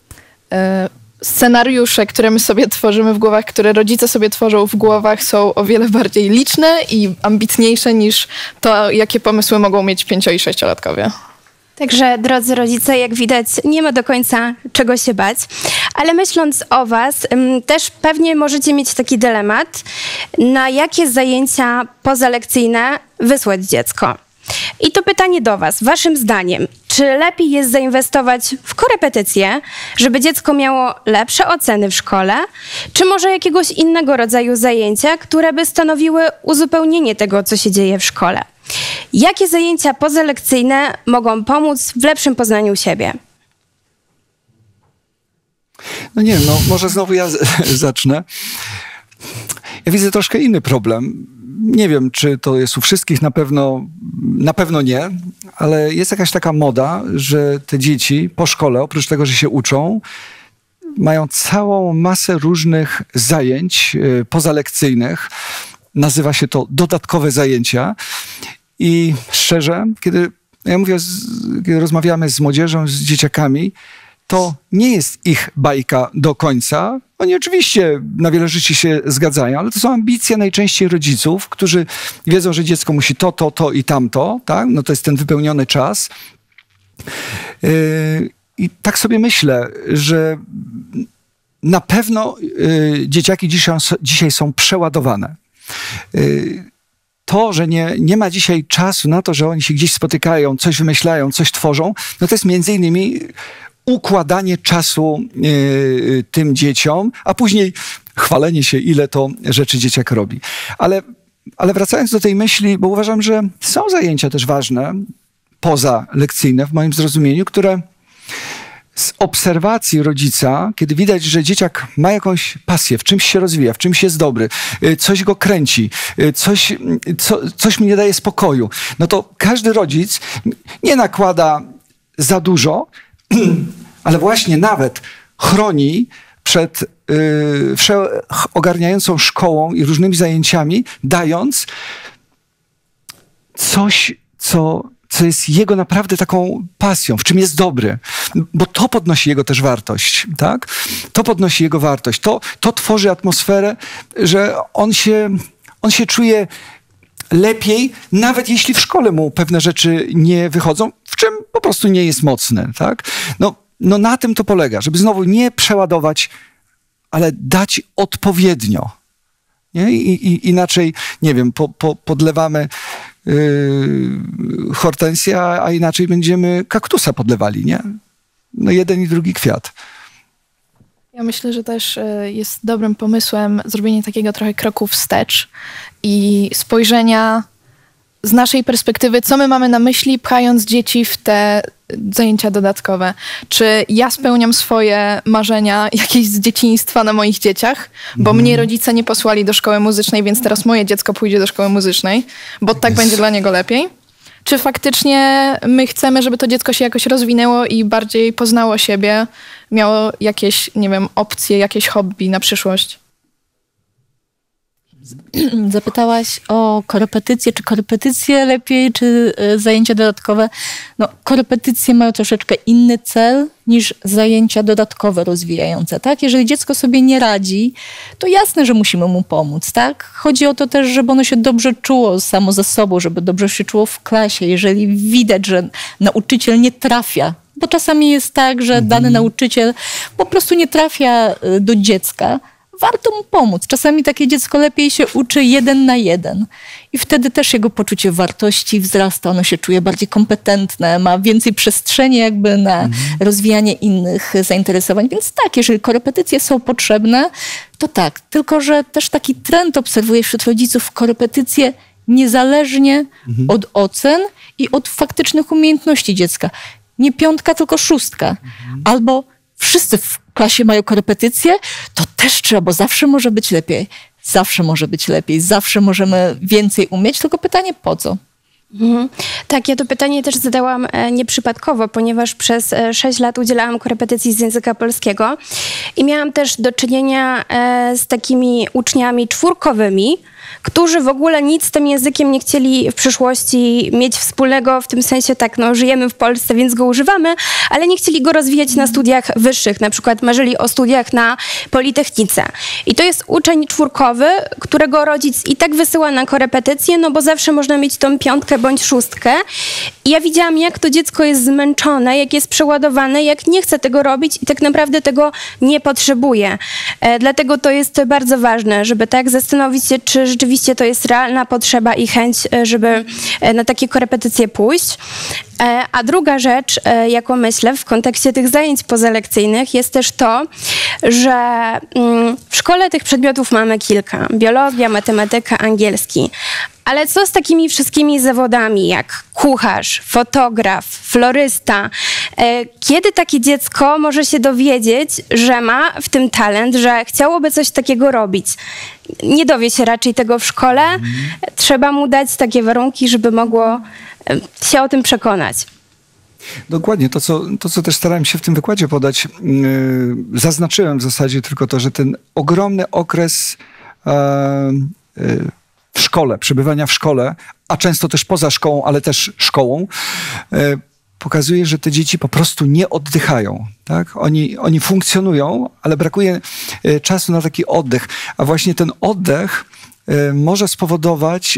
scenariusze, które my sobie tworzymy w głowach, które rodzice sobie tworzą w głowach, są o wiele bardziej liczne i ambitniejsze niż to, jakie pomysły mogą mieć 5- i 6-latkowie. Także, drodzy rodzice, jak widać, nie ma do końca czego się bać. Ale myśląc o was, też pewnie możecie mieć taki dylemat, na jakie zajęcia pozalekcyjne wysłać dziecko. I to pytanie do was. Waszym zdaniem, czy lepiej jest zainwestować w korepetycje, żeby dziecko miało lepsze oceny w szkole, czy może jakiegoś innego rodzaju zajęcia, które by stanowiły uzupełnienie tego, co się dzieje w szkole? Jakie zajęcia pozalekcyjne mogą pomóc w lepszym poznaniu siebie? No nie, no może znowu ja zacznę. Ja widzę troszkę inny problem. Nie wiem, czy to jest u wszystkich, na pewno nie, ale jest jakaś taka moda, że te dzieci po szkole, oprócz tego, że się uczą, mają całą masę różnych zajęć pozalekcyjnych. Nazywa się to dodatkowe zajęcia. I szczerze, kiedy rozmawiamy z młodzieżą, z dzieciakami, to nie jest ich bajka do końca. Oni oczywiście na wiele rzeczy się zgadzają, ale to są ambicje najczęściej rodziców, którzy wiedzą, że dziecko musi to i tamto, tak? No to jest ten wypełniony czas. I tak sobie myślę, że na pewno dzieciaki dzisiaj są przeładowane. To, że nie ma dzisiaj czasu na to, że oni się gdzieś spotykają, coś wymyślają, coś tworzą, no to jest między innymi układanie czasu tym dzieciom, a później chwalenie się, ile to rzeczy dzieciak robi. Ale wracając do tej myśli, bo uważam, że są zajęcia też ważne, pozalekcyjne w moim zrozumieniu, które z obserwacji rodzica, kiedy widać, że dzieciak ma jakąś pasję, w czymś się rozwija, w czymś jest dobry, coś go kręci, coś mi nie daje spokoju, no to każdy rodzic nie nakłada za dużo, ale właśnie nawet chroni przed wszeogarniającą szkołą i różnymi zajęciami, dając coś, co jest jego naprawdę taką pasją, w czym jest dobry, bo to podnosi jego też wartość, tak? To podnosi jego wartość, to tworzy atmosferę, że on się czuje lepiej, nawet jeśli w szkole mu pewne rzeczy nie wychodzą, w czym po prostu nie jest mocny, tak? No na tym to polega, żeby znowu nie przeładować, ale dać odpowiednio. Nie? I inaczej, nie wiem, podlewamy hortensję, a inaczej będziemy kaktusa podlewali, nie? No jeden i drugi kwiat. Ja myślę, że też jest dobrym pomysłem zrobienie takiego trochę kroku wstecz i spojrzenia z naszej perspektywy, co my mamy na myśli, pchając dzieci w te zajęcia dodatkowe. Czy ja spełniam swoje marzenia jakieś z dzieciństwa na moich dzieciach, bo mnie rodzice nie posłali do szkoły muzycznej, więc teraz moje dziecko pójdzie do szkoły muzycznej, bo tak będzie dla niego lepiej. czy faktycznie my chcemy, żeby to dziecko się jakoś rozwinęło i bardziej poznało siebie, miało jakieś, nie wiem, opcje, jakieś hobby na przyszłość. Zapytałaś o korepetycje, czy korepetycje lepiej, czy zajęcia dodatkowe. No, korepetycje mają troszeczkę inny cel niż zajęcia dodatkowe rozwijające, tak? Jeżeli dziecko sobie nie radzi, to jasne, że musimy mu pomóc, tak? Chodzi o to też, żeby ono się dobrze czuło samo ze sobą, żeby dobrze się czuło w klasie. Jeżeli widać, że nauczyciel nie trafia, bo czasami jest tak, że dany nauczyciel po prostu nie trafia do dziecka, warto mu pomóc. Czasami takie dziecko lepiej się uczy 1 na 1 i wtedy też jego poczucie wartości wzrasta, ono się czuje bardziej kompetentne, ma więcej przestrzeni jakby na rozwijanie innych zainteresowań. Więc tak, jeżeli korepetycje są potrzebne, to tak. Tylko że też taki trend obserwuję wśród rodziców, korepetycje niezależnie od ocen i od faktycznych umiejętności dziecka. Nie 5, tylko 6. Albo wszyscy w klasie mają korepetycje, to też trzeba, bo zawsze może być lepiej. Zawsze może być lepiej, zawsze możemy więcej umieć, tylko pytanie po co? Tak, ja to pytanie też zadałam nieprzypadkowo, ponieważ przez 6 lat udzielałam korepetycji z języka polskiego i miałam też do czynienia z takimi uczniami czwórkowymi, którzy w ogóle nic z tym językiem nie chcieli w przyszłości mieć wspólnego, w tym sensie tak, no żyjemy w Polsce, więc go używamy, ale nie chcieli go rozwijać na studiach wyższych, na przykład marzyli o studiach na Politechnice. I to jest uczeń czwórkowy, którego rodzic i tak wysyła na korepetycje, no bo zawsze można mieć tą 5 bądź 6. I ja widziałam, jak to dziecko jest zmęczone, jak jest przeładowane, jak nie chce tego robić i tak naprawdę tego nie potrzebuje. Dlatego to jest bardzo ważne, żeby tak zastanowić się, czy rzeczywiście to jest realna potrzeba i chęć, żeby na takie korepetycje pójść. A druga rzecz, jaką myślę w kontekście tych zajęć pozalekcyjnych, jest też to, że w szkole tych przedmiotów mamy kilka. Biologia, matematyka, angielski. Ale co z takimi wszystkimi zawodami jak kucharz, fotograf, florysta? Kiedy takie dziecko może się dowiedzieć, że ma w tym talent, że chciałoby coś takiego robić? Nie dowie się raczej tego w szkole. Trzeba mu dać takie warunki, żeby mogło się o tym przekonać. Dokładnie, to co też starałem się w tym wykładzie podać, zaznaczyłem w zasadzie tylko to, że ten ogromny okres w szkole, przebywania w szkole, a często też poza szkołą, ale też szkołą, pokazuje, że te dzieci po prostu nie oddychają. Tak? Oni funkcjonują, ale brakuje czasu na taki oddech. A właśnie ten oddech może spowodować,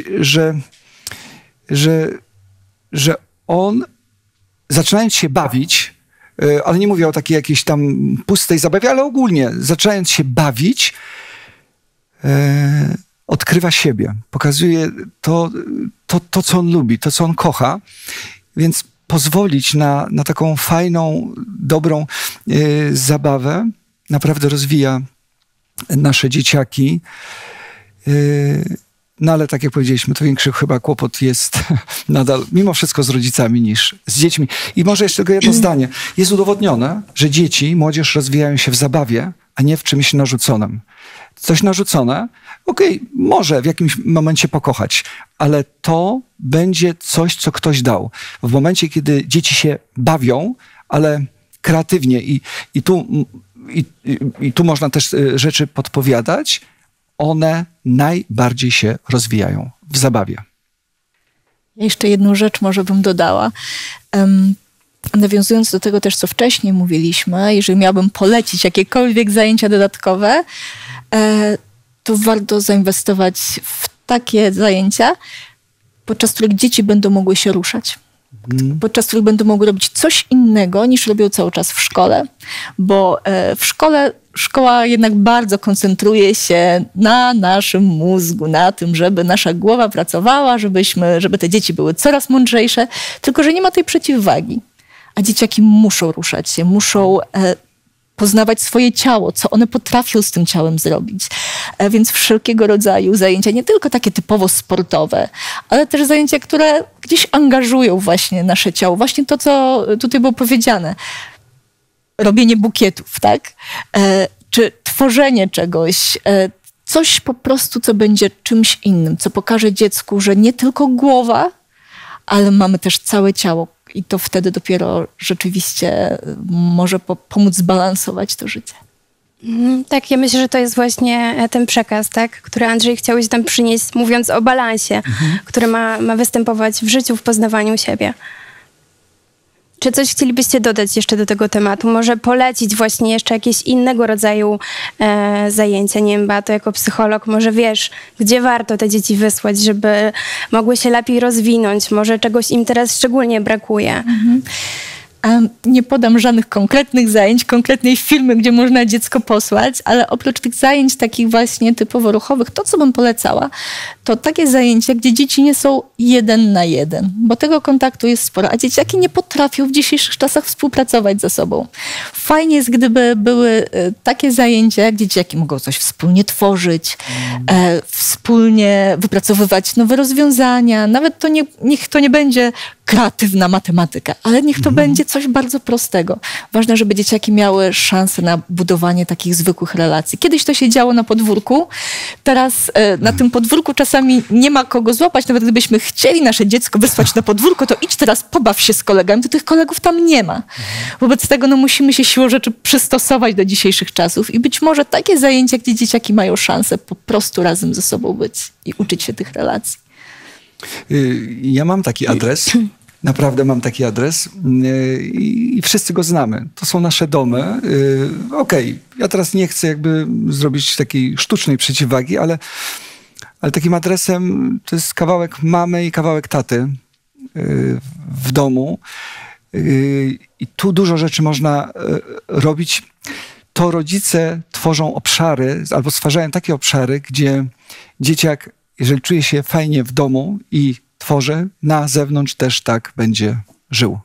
że on, zaczynając się bawić, ale nie mówię o takiej jakiejś tam pustej zabawie, ale ogólnie zaczynając się bawić, odkrywa siebie, pokazuje to, co on lubi, to, co on kocha, więc pozwolić na taką fajną, dobrą zabawę naprawdę rozwija nasze dzieciaki. No ale tak jak powiedzieliśmy, to większy chyba kłopot jest nadal, mimo wszystko z rodzicami niż z dziećmi. I może jeszcze tylko jedno zdanie. Jest udowodnione, że dzieci, młodzież rozwijają się w zabawie, a nie w czymś narzuconym. Coś narzucone, może w jakimś momencie pokochać, ale to będzie coś, co ktoś dał. W momencie, kiedy dzieci się bawią, ale kreatywnie i tu można też rzeczy podpowiadać, one najbardziej się rozwijają w zabawie. Jeszcze jedną rzecz może bym dodała. Nawiązując do tego też, co wcześniej mówiliśmy, jeżeli miałabym polecić jakiekolwiek zajęcia dodatkowe, to warto zainwestować w takie zajęcia, podczas których dzieci będą mogły się ruszać. Podczas których będą mogły robić coś innego, niż robią cały czas w szkole, bo w szkoła jednak bardzo koncentruje się na naszym mózgu, na tym, żeby nasza głowa pracowała, żeby te dzieci były coraz mądrzejsze, tylko że nie ma tej przeciwwagi. A dzieciaki muszą ruszać się, muszą poznawać swoje ciało, co one potrafią z tym ciałem zrobić. Więc wszelkiego rodzaju zajęcia, nie tylko takie typowo sportowe, ale też zajęcia, które gdzieś angażują właśnie nasze ciało. Właśnie to, co tutaj było powiedziane. Robienie bukietów, tak? Czy tworzenie czegoś, coś po prostu, co będzie czymś innym, co pokaże dziecku, że nie tylko głowa, ale mamy też całe ciało i to wtedy dopiero rzeczywiście może pomóc zbalansować to życie. Tak, ja myślę, że to jest właśnie ten przekaz, tak, który Andrzej chciałeś tam przynieść, mówiąc o balansie, który ma występować w życiu, w poznawaniu siebie. Czy coś chcielibyście dodać jeszcze do tego tematu? Może polecić właśnie jeszcze jakieś innego rodzaju zajęcia? Nie wiem, Beato, jako psycholog, może wiesz, gdzie warto te dzieci wysłać, żeby mogły się lepiej rozwinąć? Może czegoś im teraz szczególnie brakuje? Nie podam żadnych konkretnych zajęć, konkretnej firmy, gdzie można dziecko posłać, ale oprócz tych zajęć takich właśnie typowo ruchowych, to co bym polecała, to takie zajęcia, gdzie dzieci nie są 1 na 1, bo tego kontaktu jest sporo, a dzieciaki nie potrafią w dzisiejszych czasach współpracować ze sobą. Fajnie jest, gdyby były takie zajęcia, gdzie dzieciaki mogą coś wspólnie tworzyć, wspólnie wypracowywać nowe rozwiązania, nawet niech to nie będzie kreatywna matematyka, ale niech to będzie coś bardzo prostego. Ważne, żeby dzieciaki miały szansę na budowanie takich zwykłych relacji. Kiedyś to się działo na podwórku, teraz na tym podwórku czasami nie ma kogo złapać, nawet gdybyśmy chcieli nasze dziecko wysłać na podwórko, to idź teraz pobaw się z kolegami, to tych kolegów tam nie ma. Wobec tego musimy się siłą rzeczy przystosować do dzisiejszych czasów i być może takie zajęcia, gdzie dzieciaki mają szansę po prostu razem ze sobą być i uczyć się tych relacji. Ja mam taki adres. Naprawdę mam taki adres i wszyscy go znamy. To są nasze domy. Okej, ja teraz nie chcę jakby zrobić takiej sztucznej przeciwwagi, ale takim adresem to jest kawałek mamy i kawałek taty w domu. I tu dużo rzeczy można robić. To rodzice tworzą obszary albo stwarzają takie obszary, gdzie dzieciak, jeżeli czuje się fajnie w domu i tworzy, na zewnątrz też tak będzie żył.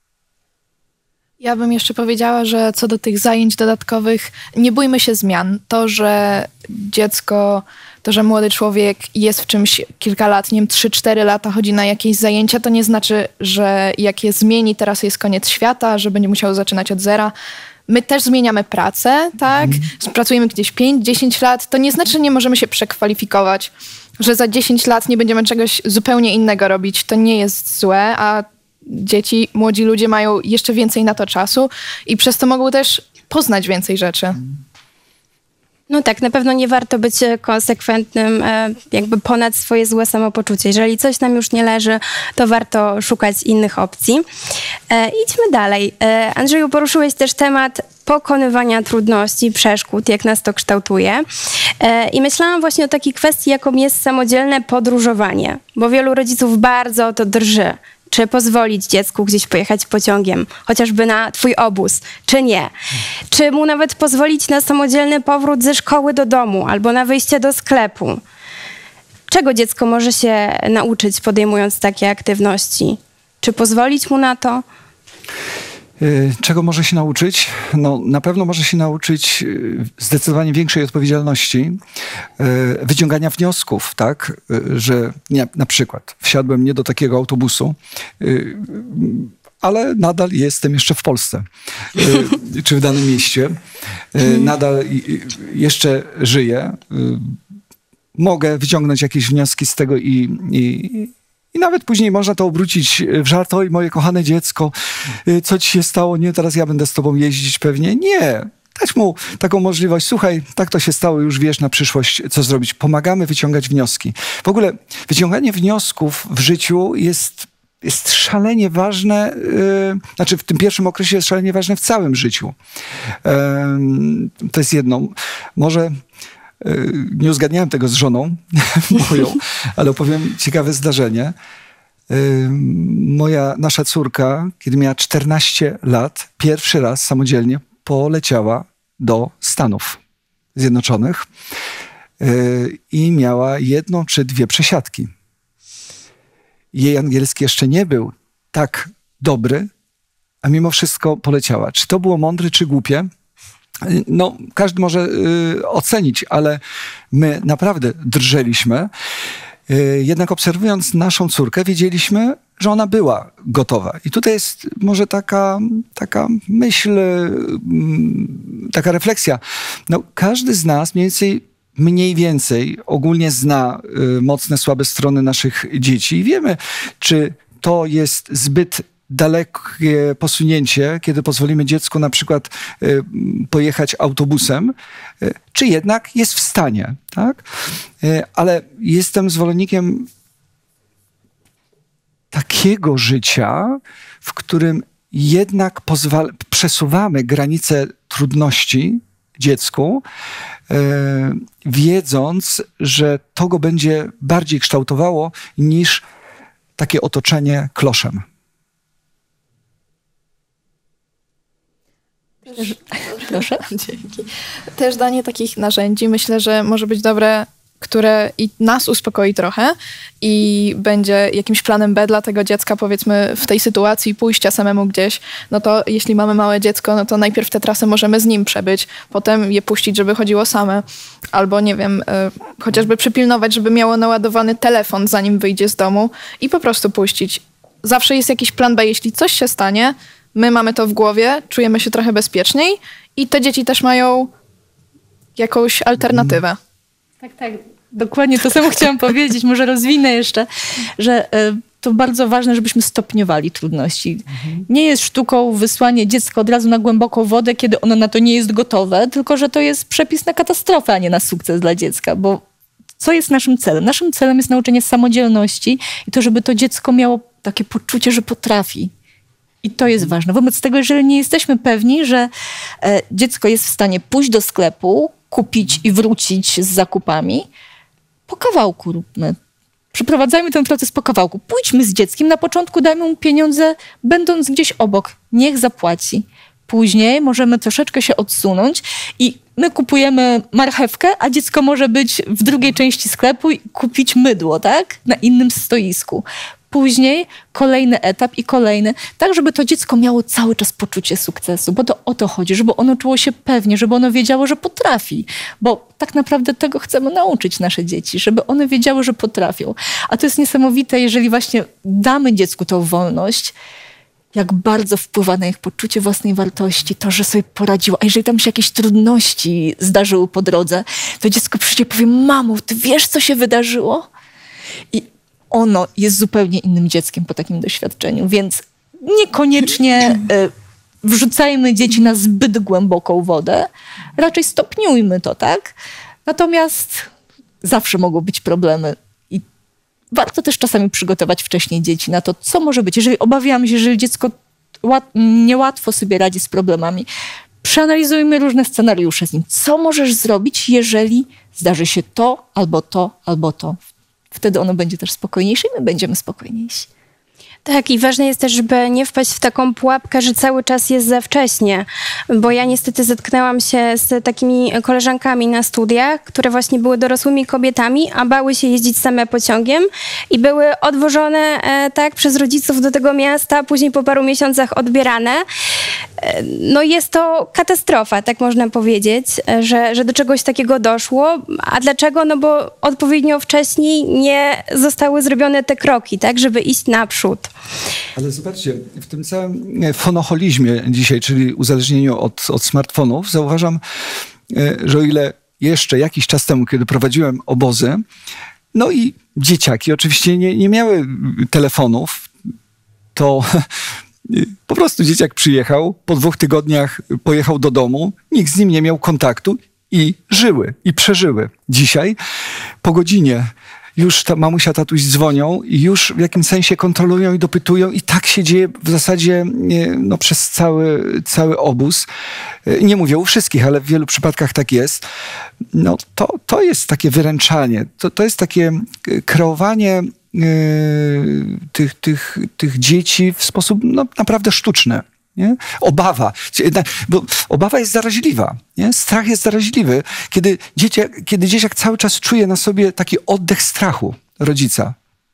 Ja bym jeszcze powiedziała, że co do tych zajęć dodatkowych, nie bójmy się zmian. To, że dziecko, to, że młody człowiek jest w czymś kilka lat, nie wiem, 3-4 lata chodzi na jakieś zajęcia, to nie znaczy, że jak je zmieni, teraz jest koniec świata, że będzie musiał zaczynać od zera. My też zmieniamy pracę, tak? Pracujemy gdzieś 5-10 lat. To nie znaczy, że nie możemy się przekwalifikować, że za 10 lat nie będziemy czegoś zupełnie innego robić. To nie jest złe, a dzieci, młodzi ludzie mają jeszcze więcej na to czasu i przez to mogą też poznać więcej rzeczy. No tak, na pewno nie warto być konsekwentnym jakby ponad swoje złe samopoczucie. Jeżeli coś nam już nie leży, to warto szukać innych opcji. Idźmy dalej. Andrzeju, poruszyłeś też temat pokonywania trudności, przeszkód, jak nas to kształtuje. I myślałam właśnie o takiej kwestii, jaką jest samodzielne podróżowanie, bo wielu rodziców bardzo o to drży. Czy pozwolić dziecku gdzieś pojechać pociągiem, chociażby na twój obóz, czy nie? Czy mu nawet pozwolić na samodzielny powrót ze szkoły do domu albo na wyjście do sklepu? Czego dziecko może się nauczyć, podejmując takie aktywności? Czy pozwolić mu na to? Czego może się nauczyć? No, na pewno może się nauczyć zdecydowanie większej odpowiedzialności, wyciągania wniosków, tak? Że na przykład wsiadłem nie do takiego autobusu, ale nadal jestem jeszcze w Polsce, czy w danym mieście. Nadal jeszcze żyję. Mogę wyciągnąć jakieś wnioski z tego i nawet później można to obrócić w żart. Oj, moje kochane dziecko, co ci się stało? Nie, teraz ja będę z tobą jeździć pewnie. Nie. Dać mu taką możliwość. Słuchaj, tak to się stało, już wiesz na przyszłość, co zrobić. Pomagamy wyciągać wnioski. W ogóle wyciąganie wniosków w życiu jest szalenie ważne, znaczy w tym pierwszym okresie jest szalenie ważne w całym życiu. To jest jedno. Może nie uzgadniałem tego z żoną moją, ale opowiem ciekawe zdarzenie. Nasza córka, kiedy miała 14 lat, pierwszy raz samodzielnie poleciała do Stanów Zjednoczonych i miała 1 czy 2 przesiadki. Jej angielski jeszcze nie był tak dobry, a mimo wszystko poleciała. Czy to było mądre, czy głupie? No, każdy może ocenić, ale my naprawdę drżeliśmy. Jednak obserwując naszą córkę, wiedzieliśmy, że ona była gotowa. I tutaj jest może taka myśl, taka refleksja. No, każdy z nas mniej więcej ogólnie zna mocne, słabe strony naszych dzieci i wiemy, czy to jest zbyt dalekie posunięcie, kiedy pozwolimy dziecku na przykład pojechać autobusem, czy jednak jest w stanie, tak? Ale jestem zwolennikiem takiego życia, w którym jednak przesuwamy granice trudności dziecku, wiedząc, że to go będzie bardziej kształtowało niż takie otoczenie kloszem. Proszę. Dzięki. Też danie takich narzędzi myślę, że może być dobre, które i nas uspokoi trochę i będzie jakimś planem B dla tego dziecka, powiedzmy w tej sytuacji pójścia samemu gdzieś, no to jeśli mamy małe dziecko, no to najpierw tę trasę możemy z nim przebyć, potem je puścić, żeby chodziło same, albo nie wiem, chociażby przypilnować, żeby miało naładowany telefon, zanim wyjdzie z domu i po prostu puścić. Zawsze jest jakiś plan B, jeśli coś się stanie, my mamy to w głowie, czujemy się trochę bezpieczniej i te dzieci też mają jakąś alternatywę. Tak, dokładnie to samo chciałam powiedzieć, może rozwinę jeszcze, że to bardzo ważne, żebyśmy stopniowali trudności. Nie jest sztuką wysłanie dziecka od razu na głęboką wodę, kiedy ono na to nie jest gotowe, tylko że to jest przepis na katastrofę, a nie na sukces dla dziecka, bo co jest naszym celem? Naszym celem jest nauczenie samodzielności i to, żeby to dziecko miało takie poczucie, że potrafi. I to jest ważne. Wobec tego, jeżeli nie jesteśmy pewni, że dziecko jest w stanie pójść do sklepu, kupić i wrócić z zakupami, po kawałku róbmy. Przeprowadzajmy ten proces po kawałku. Pójdźmy z dzieckiem, na początku dajmy mu pieniądze, będąc gdzieś obok. Niech zapłaci. Później możemy troszeczkę się odsunąć i my kupujemy marchewkę, a dziecko może być w drugiej części sklepu i kupić mydło, tak? Na innym stoisku. Później kolejny etap i kolejny, tak żeby to dziecko miało cały czas poczucie sukcesu, bo to o to chodzi, żeby ono czuło się pewnie, żeby ono wiedziało, że potrafi, bo tak naprawdę tego chcemy nauczyć nasze dzieci, żeby one wiedziały, że potrafią. A to jest niesamowite, jeżeli właśnie damy dziecku tą wolność, jak bardzo wpływa na ich poczucie własnej wartości, to, że sobie poradziło. A jeżeli tam się jakieś trudności zdarzyły po drodze, to dziecko przyjdzie i powie: mamo, ty wiesz, co się wydarzyło? I ono jest zupełnie innym dzieckiem po takim doświadczeniu, więc niekoniecznie wrzucajmy dzieci na zbyt głęboką wodę, raczej stopniujmy to, tak? Natomiast zawsze mogą być problemy i warto też czasami przygotować wcześniej dzieci na to, co może być. Jeżeli obawiamy się, że dziecko niełatwo sobie radzi z problemami, przeanalizujmy różne scenariusze z nim. Co możesz zrobić, jeżeli zdarzy się to, albo to, albo to? Wtedy ono będzie też spokojniejsze i my będziemy spokojniejsi. Tak, i ważne jest też, żeby nie wpaść w taką pułapkę, że cały czas jest za wcześnie, bo ja niestety zetknęłam się z takimi koleżankami na studiach, które właśnie były dorosłymi kobietami, a bały się jeździć same pociągiem i były odwożone tak przez rodziców do tego miasta, później po paru miesiącach odbierane. No jest to katastrofa, tak można powiedzieć, że do czegoś takiego doszło. A dlaczego? No bo odpowiednio wcześniej nie zostały zrobione te kroki, tak, żeby iść naprzód. Ale zobaczcie, w tym całym fonoholizmie dzisiaj, czyli uzależnieniu od smartfonów, zauważam, że o ile jeszcze jakiś czas temu, kiedy prowadziłem obozy, no i dzieciaki oczywiście nie miały telefonów, to po prostu dzieciak przyjechał, po 2 tygodniach pojechał do domu, nikt z nim nie miał kontaktu i żyły, i przeżyły. Dzisiaj po godzinie już ta mamusia, tatuś dzwonią i już w jakimś sensie kontrolują i dopytują i tak się dzieje w zasadzie no, przez cały obóz. Nie mówię o wszystkich, ale w wielu przypadkach tak jest. No, to jest takie wyręczanie, to jest takie kreowanie tych dzieci w sposób no, naprawdę sztuczny. Nie? Obawa. Bo obawa jest zaraźliwa. Nie? Strach jest zaraźliwy. Kiedy dzieciak cały czas czuje na sobie taki oddech strachu rodzica.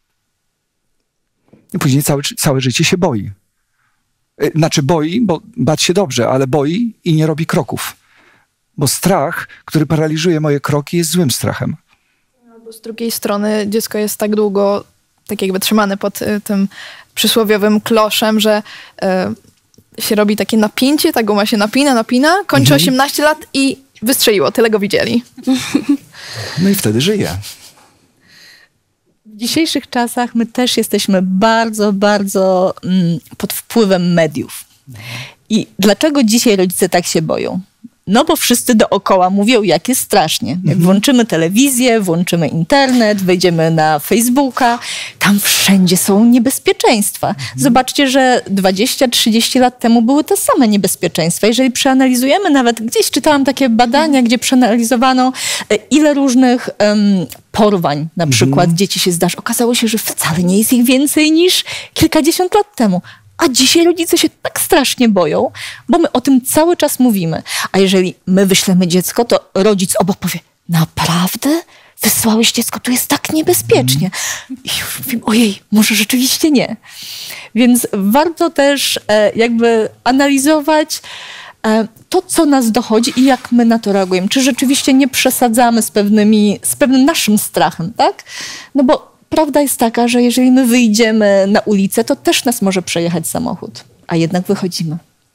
I później całe życie się boi. Znaczy boi, bo bać się dobrze, ale boi i nie robi kroków. Bo strach, który paraliżuje moje kroki, jest złym strachem. Albo z drugiej strony dziecko jest tak długo, tak jakby trzymane pod tym przysłowiowym kloszem, że się robi takie napięcie, ta guma się napina, kończy 18 lat i wystrzeliło, tyle go widzieli. No i wtedy żyje. W dzisiejszych czasach my też jesteśmy bardzo, bardzo pod wpływem mediów. I dlaczego dzisiaj rodzice tak się boją? No bo wszyscy dookoła mówią, jak jest strasznie. Jak włączymy telewizję, włączymy internet, wejdziemy na Facebooka, tam wszędzie są niebezpieczeństwa. Zobaczcie, że 20-30 lat temu były te same niebezpieczeństwa. Jeżeli przeanalizujemy, nawet gdzieś czytałam takie badania, gdzie przeanalizowano, ile różnych porwań na przykład dzieci się zdarzy. Okazało się, że wcale nie jest ich więcej niż kilkadziesiąt lat temu. A dzisiaj rodzice się tak strasznie boją, bo my o tym cały czas mówimy. A jeżeli my wyślemy dziecko, to rodzic obok powie, naprawdę? Wysłałeś dziecko, tu jest tak niebezpiecznie. I już mówimy, ojej, może rzeczywiście nie. Więc warto też jakby analizować to, co nas dochodzi i jak my na to reagujemy. Czy rzeczywiście nie przesadzamy z pewnym naszym strachem, tak? No bo prawda jest taka, że jeżeli my wyjdziemy na ulicę, to też nas może przejechać samochód, a jednak wychodzimy.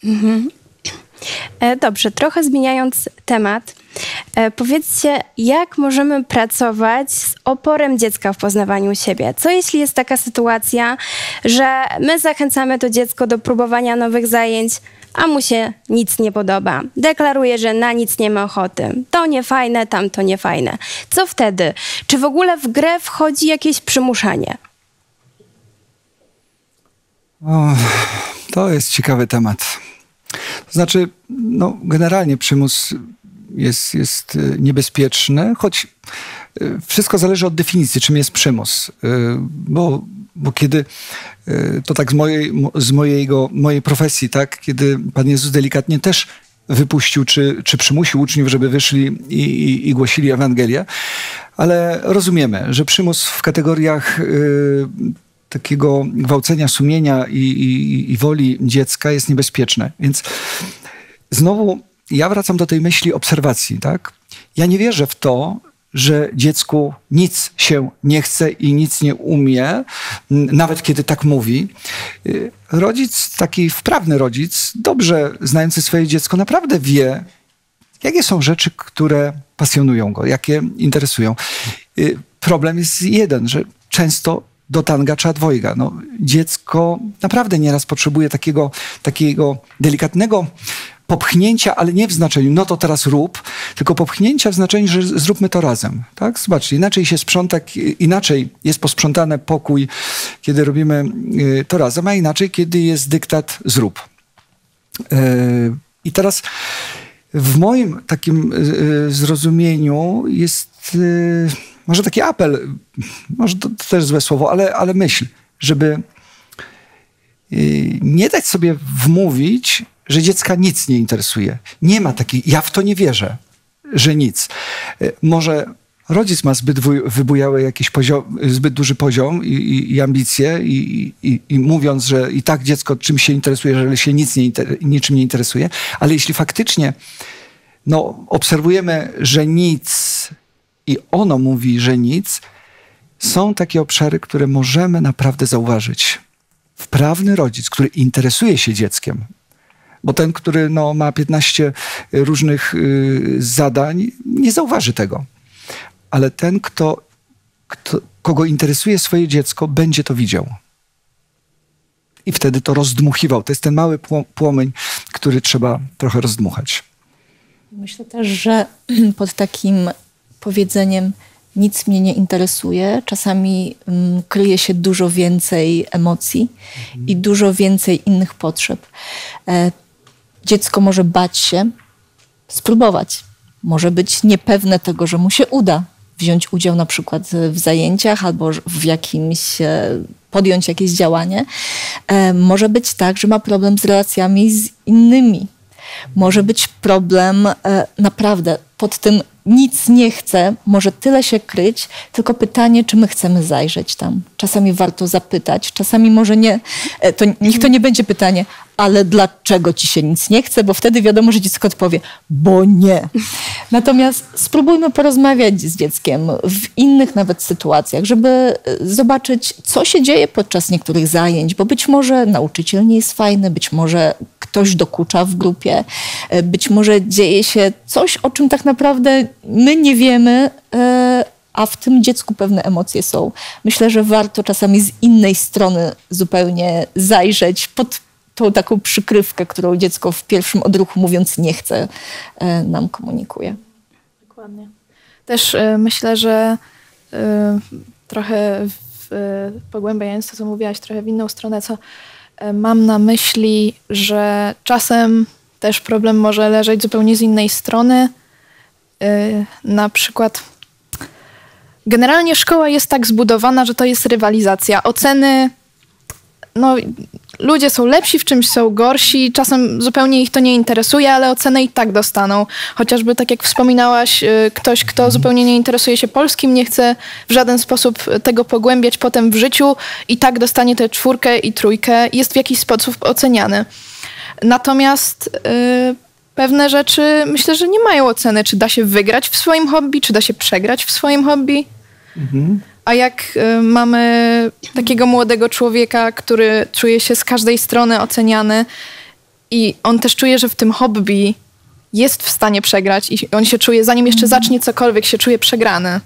Dobrze, trochę zmieniając temat, powiedzcie, jak możemy pracować z oporem dziecka w poznawaniu siebie? Co jeśli jest taka sytuacja, że my zachęcamy to dziecko do próbowania nowych zajęć, a mu się nic nie podoba. Deklaruje, że na nic nie ma ochoty. To niefajne, tamto niefajne. Co wtedy? Czy w ogóle w grę wchodzi jakieś przymuszanie? To jest ciekawy temat. To znaczy, no, generalnie przymus jest niebezpieczny, choć wszystko zależy od definicji, czym jest przymus. Bo kiedy, to tak z mojej profesji, tak, kiedy Pan Jezus delikatnie też wypuścił, czy przymusił uczniów, żeby wyszli i głosili Ewangelię, ale rozumiemy, że przymus w kategoriach takiego gwałcenia sumienia i woli dziecka jest niebezpieczne. Więc znowu ja wracam do tej myśli obserwacji, tak? Ja nie wierzę w to, że dziecku nic się nie chce i nic nie umie, nawet kiedy tak mówi. Rodzic, taki wprawny rodzic, dobrze znający swoje dziecko, naprawdę wie, jakie są rzeczy, które pasjonują go, jakie interesują. Problem jest jeden, że często do tanga trzeba dwojga. No, dziecko naprawdę nieraz potrzebuje takiego delikatnego popchnięcia, ale nie w znaczeniu, no to teraz rób, tylko popchnięcia w znaczeniu, że zróbmy to razem. Tak? Zobaczcie, inaczej się sprząta, inaczej jest posprzątany pokój, kiedy robimy to razem, a inaczej, kiedy jest dyktat zrób. I teraz w moim takim zrozumieniu jest może taki apel, może to też złe słowo, ale myśl, żeby nie dać sobie wmówić, że dziecka nic nie interesuje. Nie ma takiej, ja w to nie wierzę, że nic. Może rodzic ma zbyt wybujały jakiś zbyt duży poziom i ambicje i mówiąc, że i tak dziecko czym się interesuje, że się niczym nie interesuje, ale jeśli faktycznie obserwujemy, że nic i ono mówi, że nic, są takie obszary, które możemy naprawdę zauważyć. Wprawny rodzic, który interesuje się dzieckiem, bo ten, który ma 15 różnych zadań, nie zauważy tego. Ale ten, kogo interesuje swoje dziecko, będzie to widział. I wtedy to rozdmuchiwał. To jest ten mały płomień, który trzeba trochę rozdmuchać. Myślę też, że pod takim powiedzeniem nic mnie nie interesuje, czasami kryje się dużo więcej emocji i dużo więcej innych potrzeb. Dziecko może bać się spróbować. Może być niepewne tego, że mu się uda wziąć udział na przykład w zajęciach albo w podjąć jakieś działanie. Może być tak, że ma problem z relacjami z innymi. Może być problem naprawdę pod tym nic nie chce, może tyle się kryć, tylko pytanie, czy my chcemy zajrzeć tam. Czasami warto zapytać, czasami może nie. Niech to nie będzie pytanie, ale dlaczego ci się nic nie chce? Bo wtedy wiadomo, że dziecko odpowie, bo nie. Natomiast spróbujmy porozmawiać z dzieckiem w innych nawet sytuacjach, żeby zobaczyć, co się dzieje podczas niektórych zajęć, bo być może nauczyciel nie jest fajny, być może ktoś dokucza w grupie, być może dzieje się coś, o czym tak naprawdę my nie wiemy, a w tym dziecku pewne emocje są. Myślę, że warto czasami z innej strony zupełnie zajrzeć pod tą taką przykrywkę, którą dziecko w pierwszym odruchu, mówiąc nie chce, nam komunikuje. Dokładnie. Też myślę, że trochę pogłębiając to, co mówiłaś, trochę w inną stronę, co mam na myśli, że czasem też problem może leżeć zupełnie z innej strony. Na przykład generalnie szkoła jest tak zbudowana, że to jest rywalizacja. Oceny, no ludzie są lepsi w czymś, są gorsi, czasem zupełnie ich to nie interesuje, ale ocenę i tak dostaną. Chociażby tak jak wspominałaś, ktoś, kto zupełnie nie interesuje się polskim, nie chce w żaden sposób tego pogłębiać potem w życiu i tak dostanie tę 4 i 3, jest w jakiś sposób oceniany. Natomiast pewne rzeczy myślę, że nie mają oceny, czy da się wygrać w swoim hobby, czy da się przegrać w swoim hobby. A jak mamy takiego młodego człowieka, który czuje się z każdej strony oceniany i on też czuje, że w tym hobby jest w stanie przegrać i on się czuje, zanim jeszcze zacznie cokolwiek, się czuje przegrany.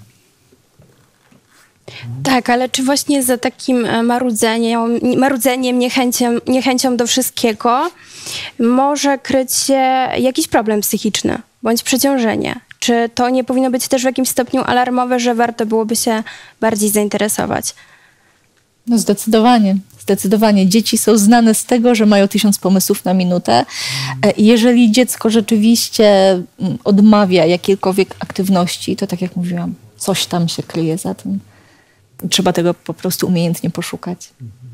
Tak, ale czy właśnie za takim marudzeniem, niechęcią do wszystkiego może kryć się jakiś problem psychiczny bądź przeciążenie? Czy to nie powinno być też w jakimś stopniu alarmowe, że warto byłoby się bardziej zainteresować? No zdecydowanie. Zdecydowanie. Dzieci są znane z tego, że mają 1000 pomysłów na minutę. Jeżeli dziecko rzeczywiście odmawia jakiejkolwiek aktywności, to tak jak mówiłam, coś tam się kryje za tym. Trzeba tego po prostu umiejętnie poszukać.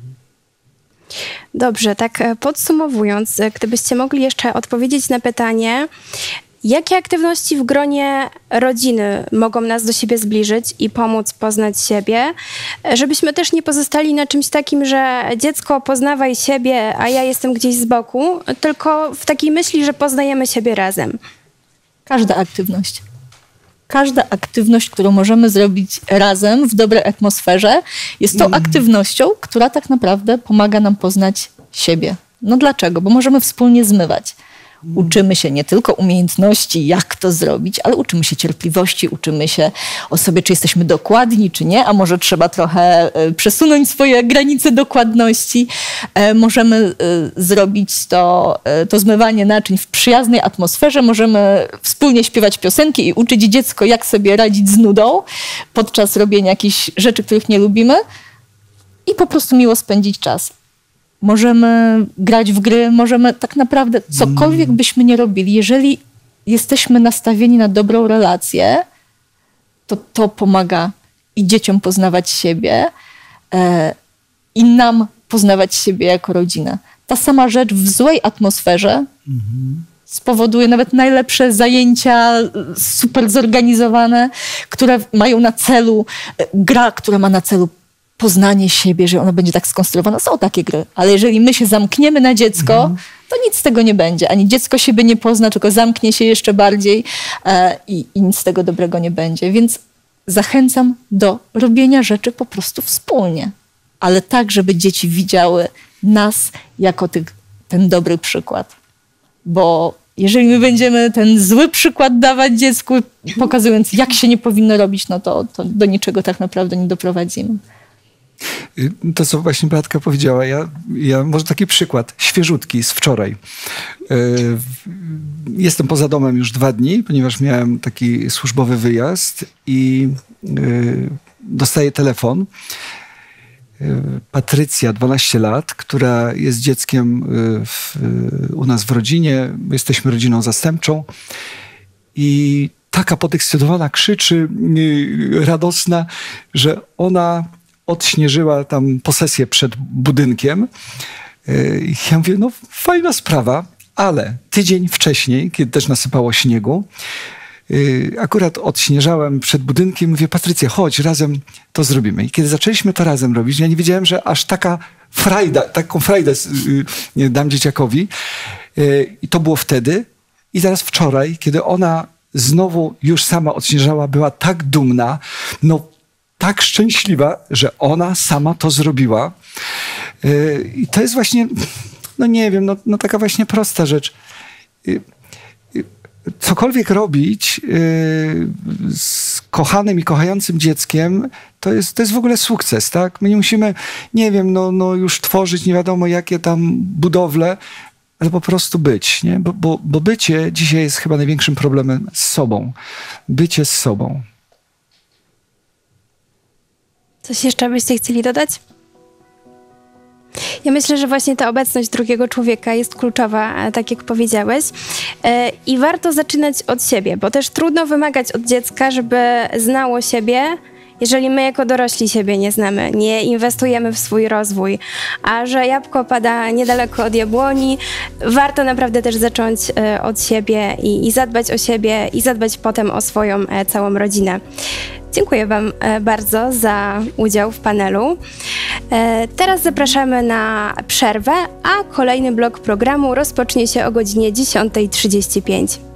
Dobrze, tak podsumowując, gdybyście mogli jeszcze odpowiedzieć na pytanie, jakie aktywności w gronie rodziny mogą nas do siebie zbliżyć i pomóc poznać siebie, żebyśmy też nie pozostali na czymś takim, że dziecko poznawaj siebie, a ja jestem gdzieś z boku, tylko w takiej myśli, że poznajemy siebie razem. Każda aktywność. Każda aktywność, którą możemy zrobić razem w dobrej atmosferze, jest tą aktywnością, która tak naprawdę pomaga nam poznać siebie. No dlaczego? Bo możemy wspólnie zmywać. Uczymy się nie tylko umiejętności, jak to zrobić, ale uczymy się cierpliwości, uczymy się o sobie, czy jesteśmy dokładni, czy nie, a może trzeba trochę przesunąć swoje granice dokładności. Możemy zrobić to zmywanie naczyń w przyjaznej atmosferze, możemy wspólnie śpiewać piosenki i uczyć dziecko, jak sobie radzić z nudą podczas robienia jakichś rzeczy, których nie lubimy i po prostu miło spędzić czas. Możemy grać w gry, możemy tak naprawdę cokolwiek byśmy nie robili. Jeżeli jesteśmy nastawieni na dobrą relację, to pomaga i dzieciom poznawać siebie i nam poznawać siebie jako rodzinę. Ta sama rzecz w złej atmosferze spowoduje nawet najlepsze zajęcia, super zorganizowane, które mają na celu, gra, która ma na celu poznanie siebie, że ona będzie tak skonstruowana. Są takie gry, ale jeżeli my się zamkniemy na dziecko, to nic z tego nie będzie. Ani dziecko siebie nie pozna, tylko zamknie się jeszcze bardziej i nic z tego dobrego nie będzie. Więc zachęcam do robienia rzeczy po prostu wspólnie, ale tak, żeby dzieci widziały nas jako ten dobry przykład. Bo jeżeli my będziemy ten zły przykład dawać dziecku, pokazując, jak się nie powinno robić, no to do niczego tak naprawdę nie doprowadzimy. To, co właśnie Beatka powiedziała, ja może taki przykład, świeżutki z wczoraj. Jestem poza domem już 2 dni, ponieważ miałem taki służbowy wyjazd i dostaję telefon. Patrycja, 12 lat, która jest dzieckiem u nas w rodzinie. Jesteśmy rodziną zastępczą i taka podekscytowana krzyczy, radosna, że ona odśnieżyła tam posesję przed budynkiem. Ja mówię, no fajna sprawa, ale tydzień wcześniej, kiedy też nasypało śniegu, akurat odśnieżałem przed budynkiem, mówię, Patrycja, chodź, razem to zrobimy. I kiedy zaczęliśmy to razem robić, ja nie wiedziałem, że aż taką frajdę dam dzieciakowi. I to było wtedy. I teraz wczoraj, kiedy ona znowu już sama odśnieżała, była tak dumna, no tak szczęśliwa, że ona sama to zrobiła. I to jest właśnie, no nie wiem, no taka właśnie prosta rzecz. Cokolwiek robić z kochanym i kochającym dzieckiem, to jest w ogóle sukces, tak? My nie musimy, nie wiem, no już tworzyć nie wiadomo jakie tam budowle, ale po prostu być, nie? Bo bycie dzisiaj jest chyba największym problemem z sobą. Bycie z sobą. Coś jeszcze byście chcieli dodać? Ja myślę, że właśnie ta obecność drugiego człowieka jest kluczowa, tak jak powiedziałeś. I warto zaczynać od siebie, bo też trudno wymagać od dziecka, żeby znało siebie, jeżeli my jako dorośli siebie nie znamy, nie inwestujemy w swój rozwój. A że jabłko pada niedaleko od jabłoni, warto naprawdę też zacząć od siebie i zadbać o siebie i zadbać potem o swoją całą rodzinę. Dziękuję Wam bardzo za udział w panelu. Teraz zapraszamy na przerwę, a kolejny blok programu rozpocznie się o godzinie 10:35.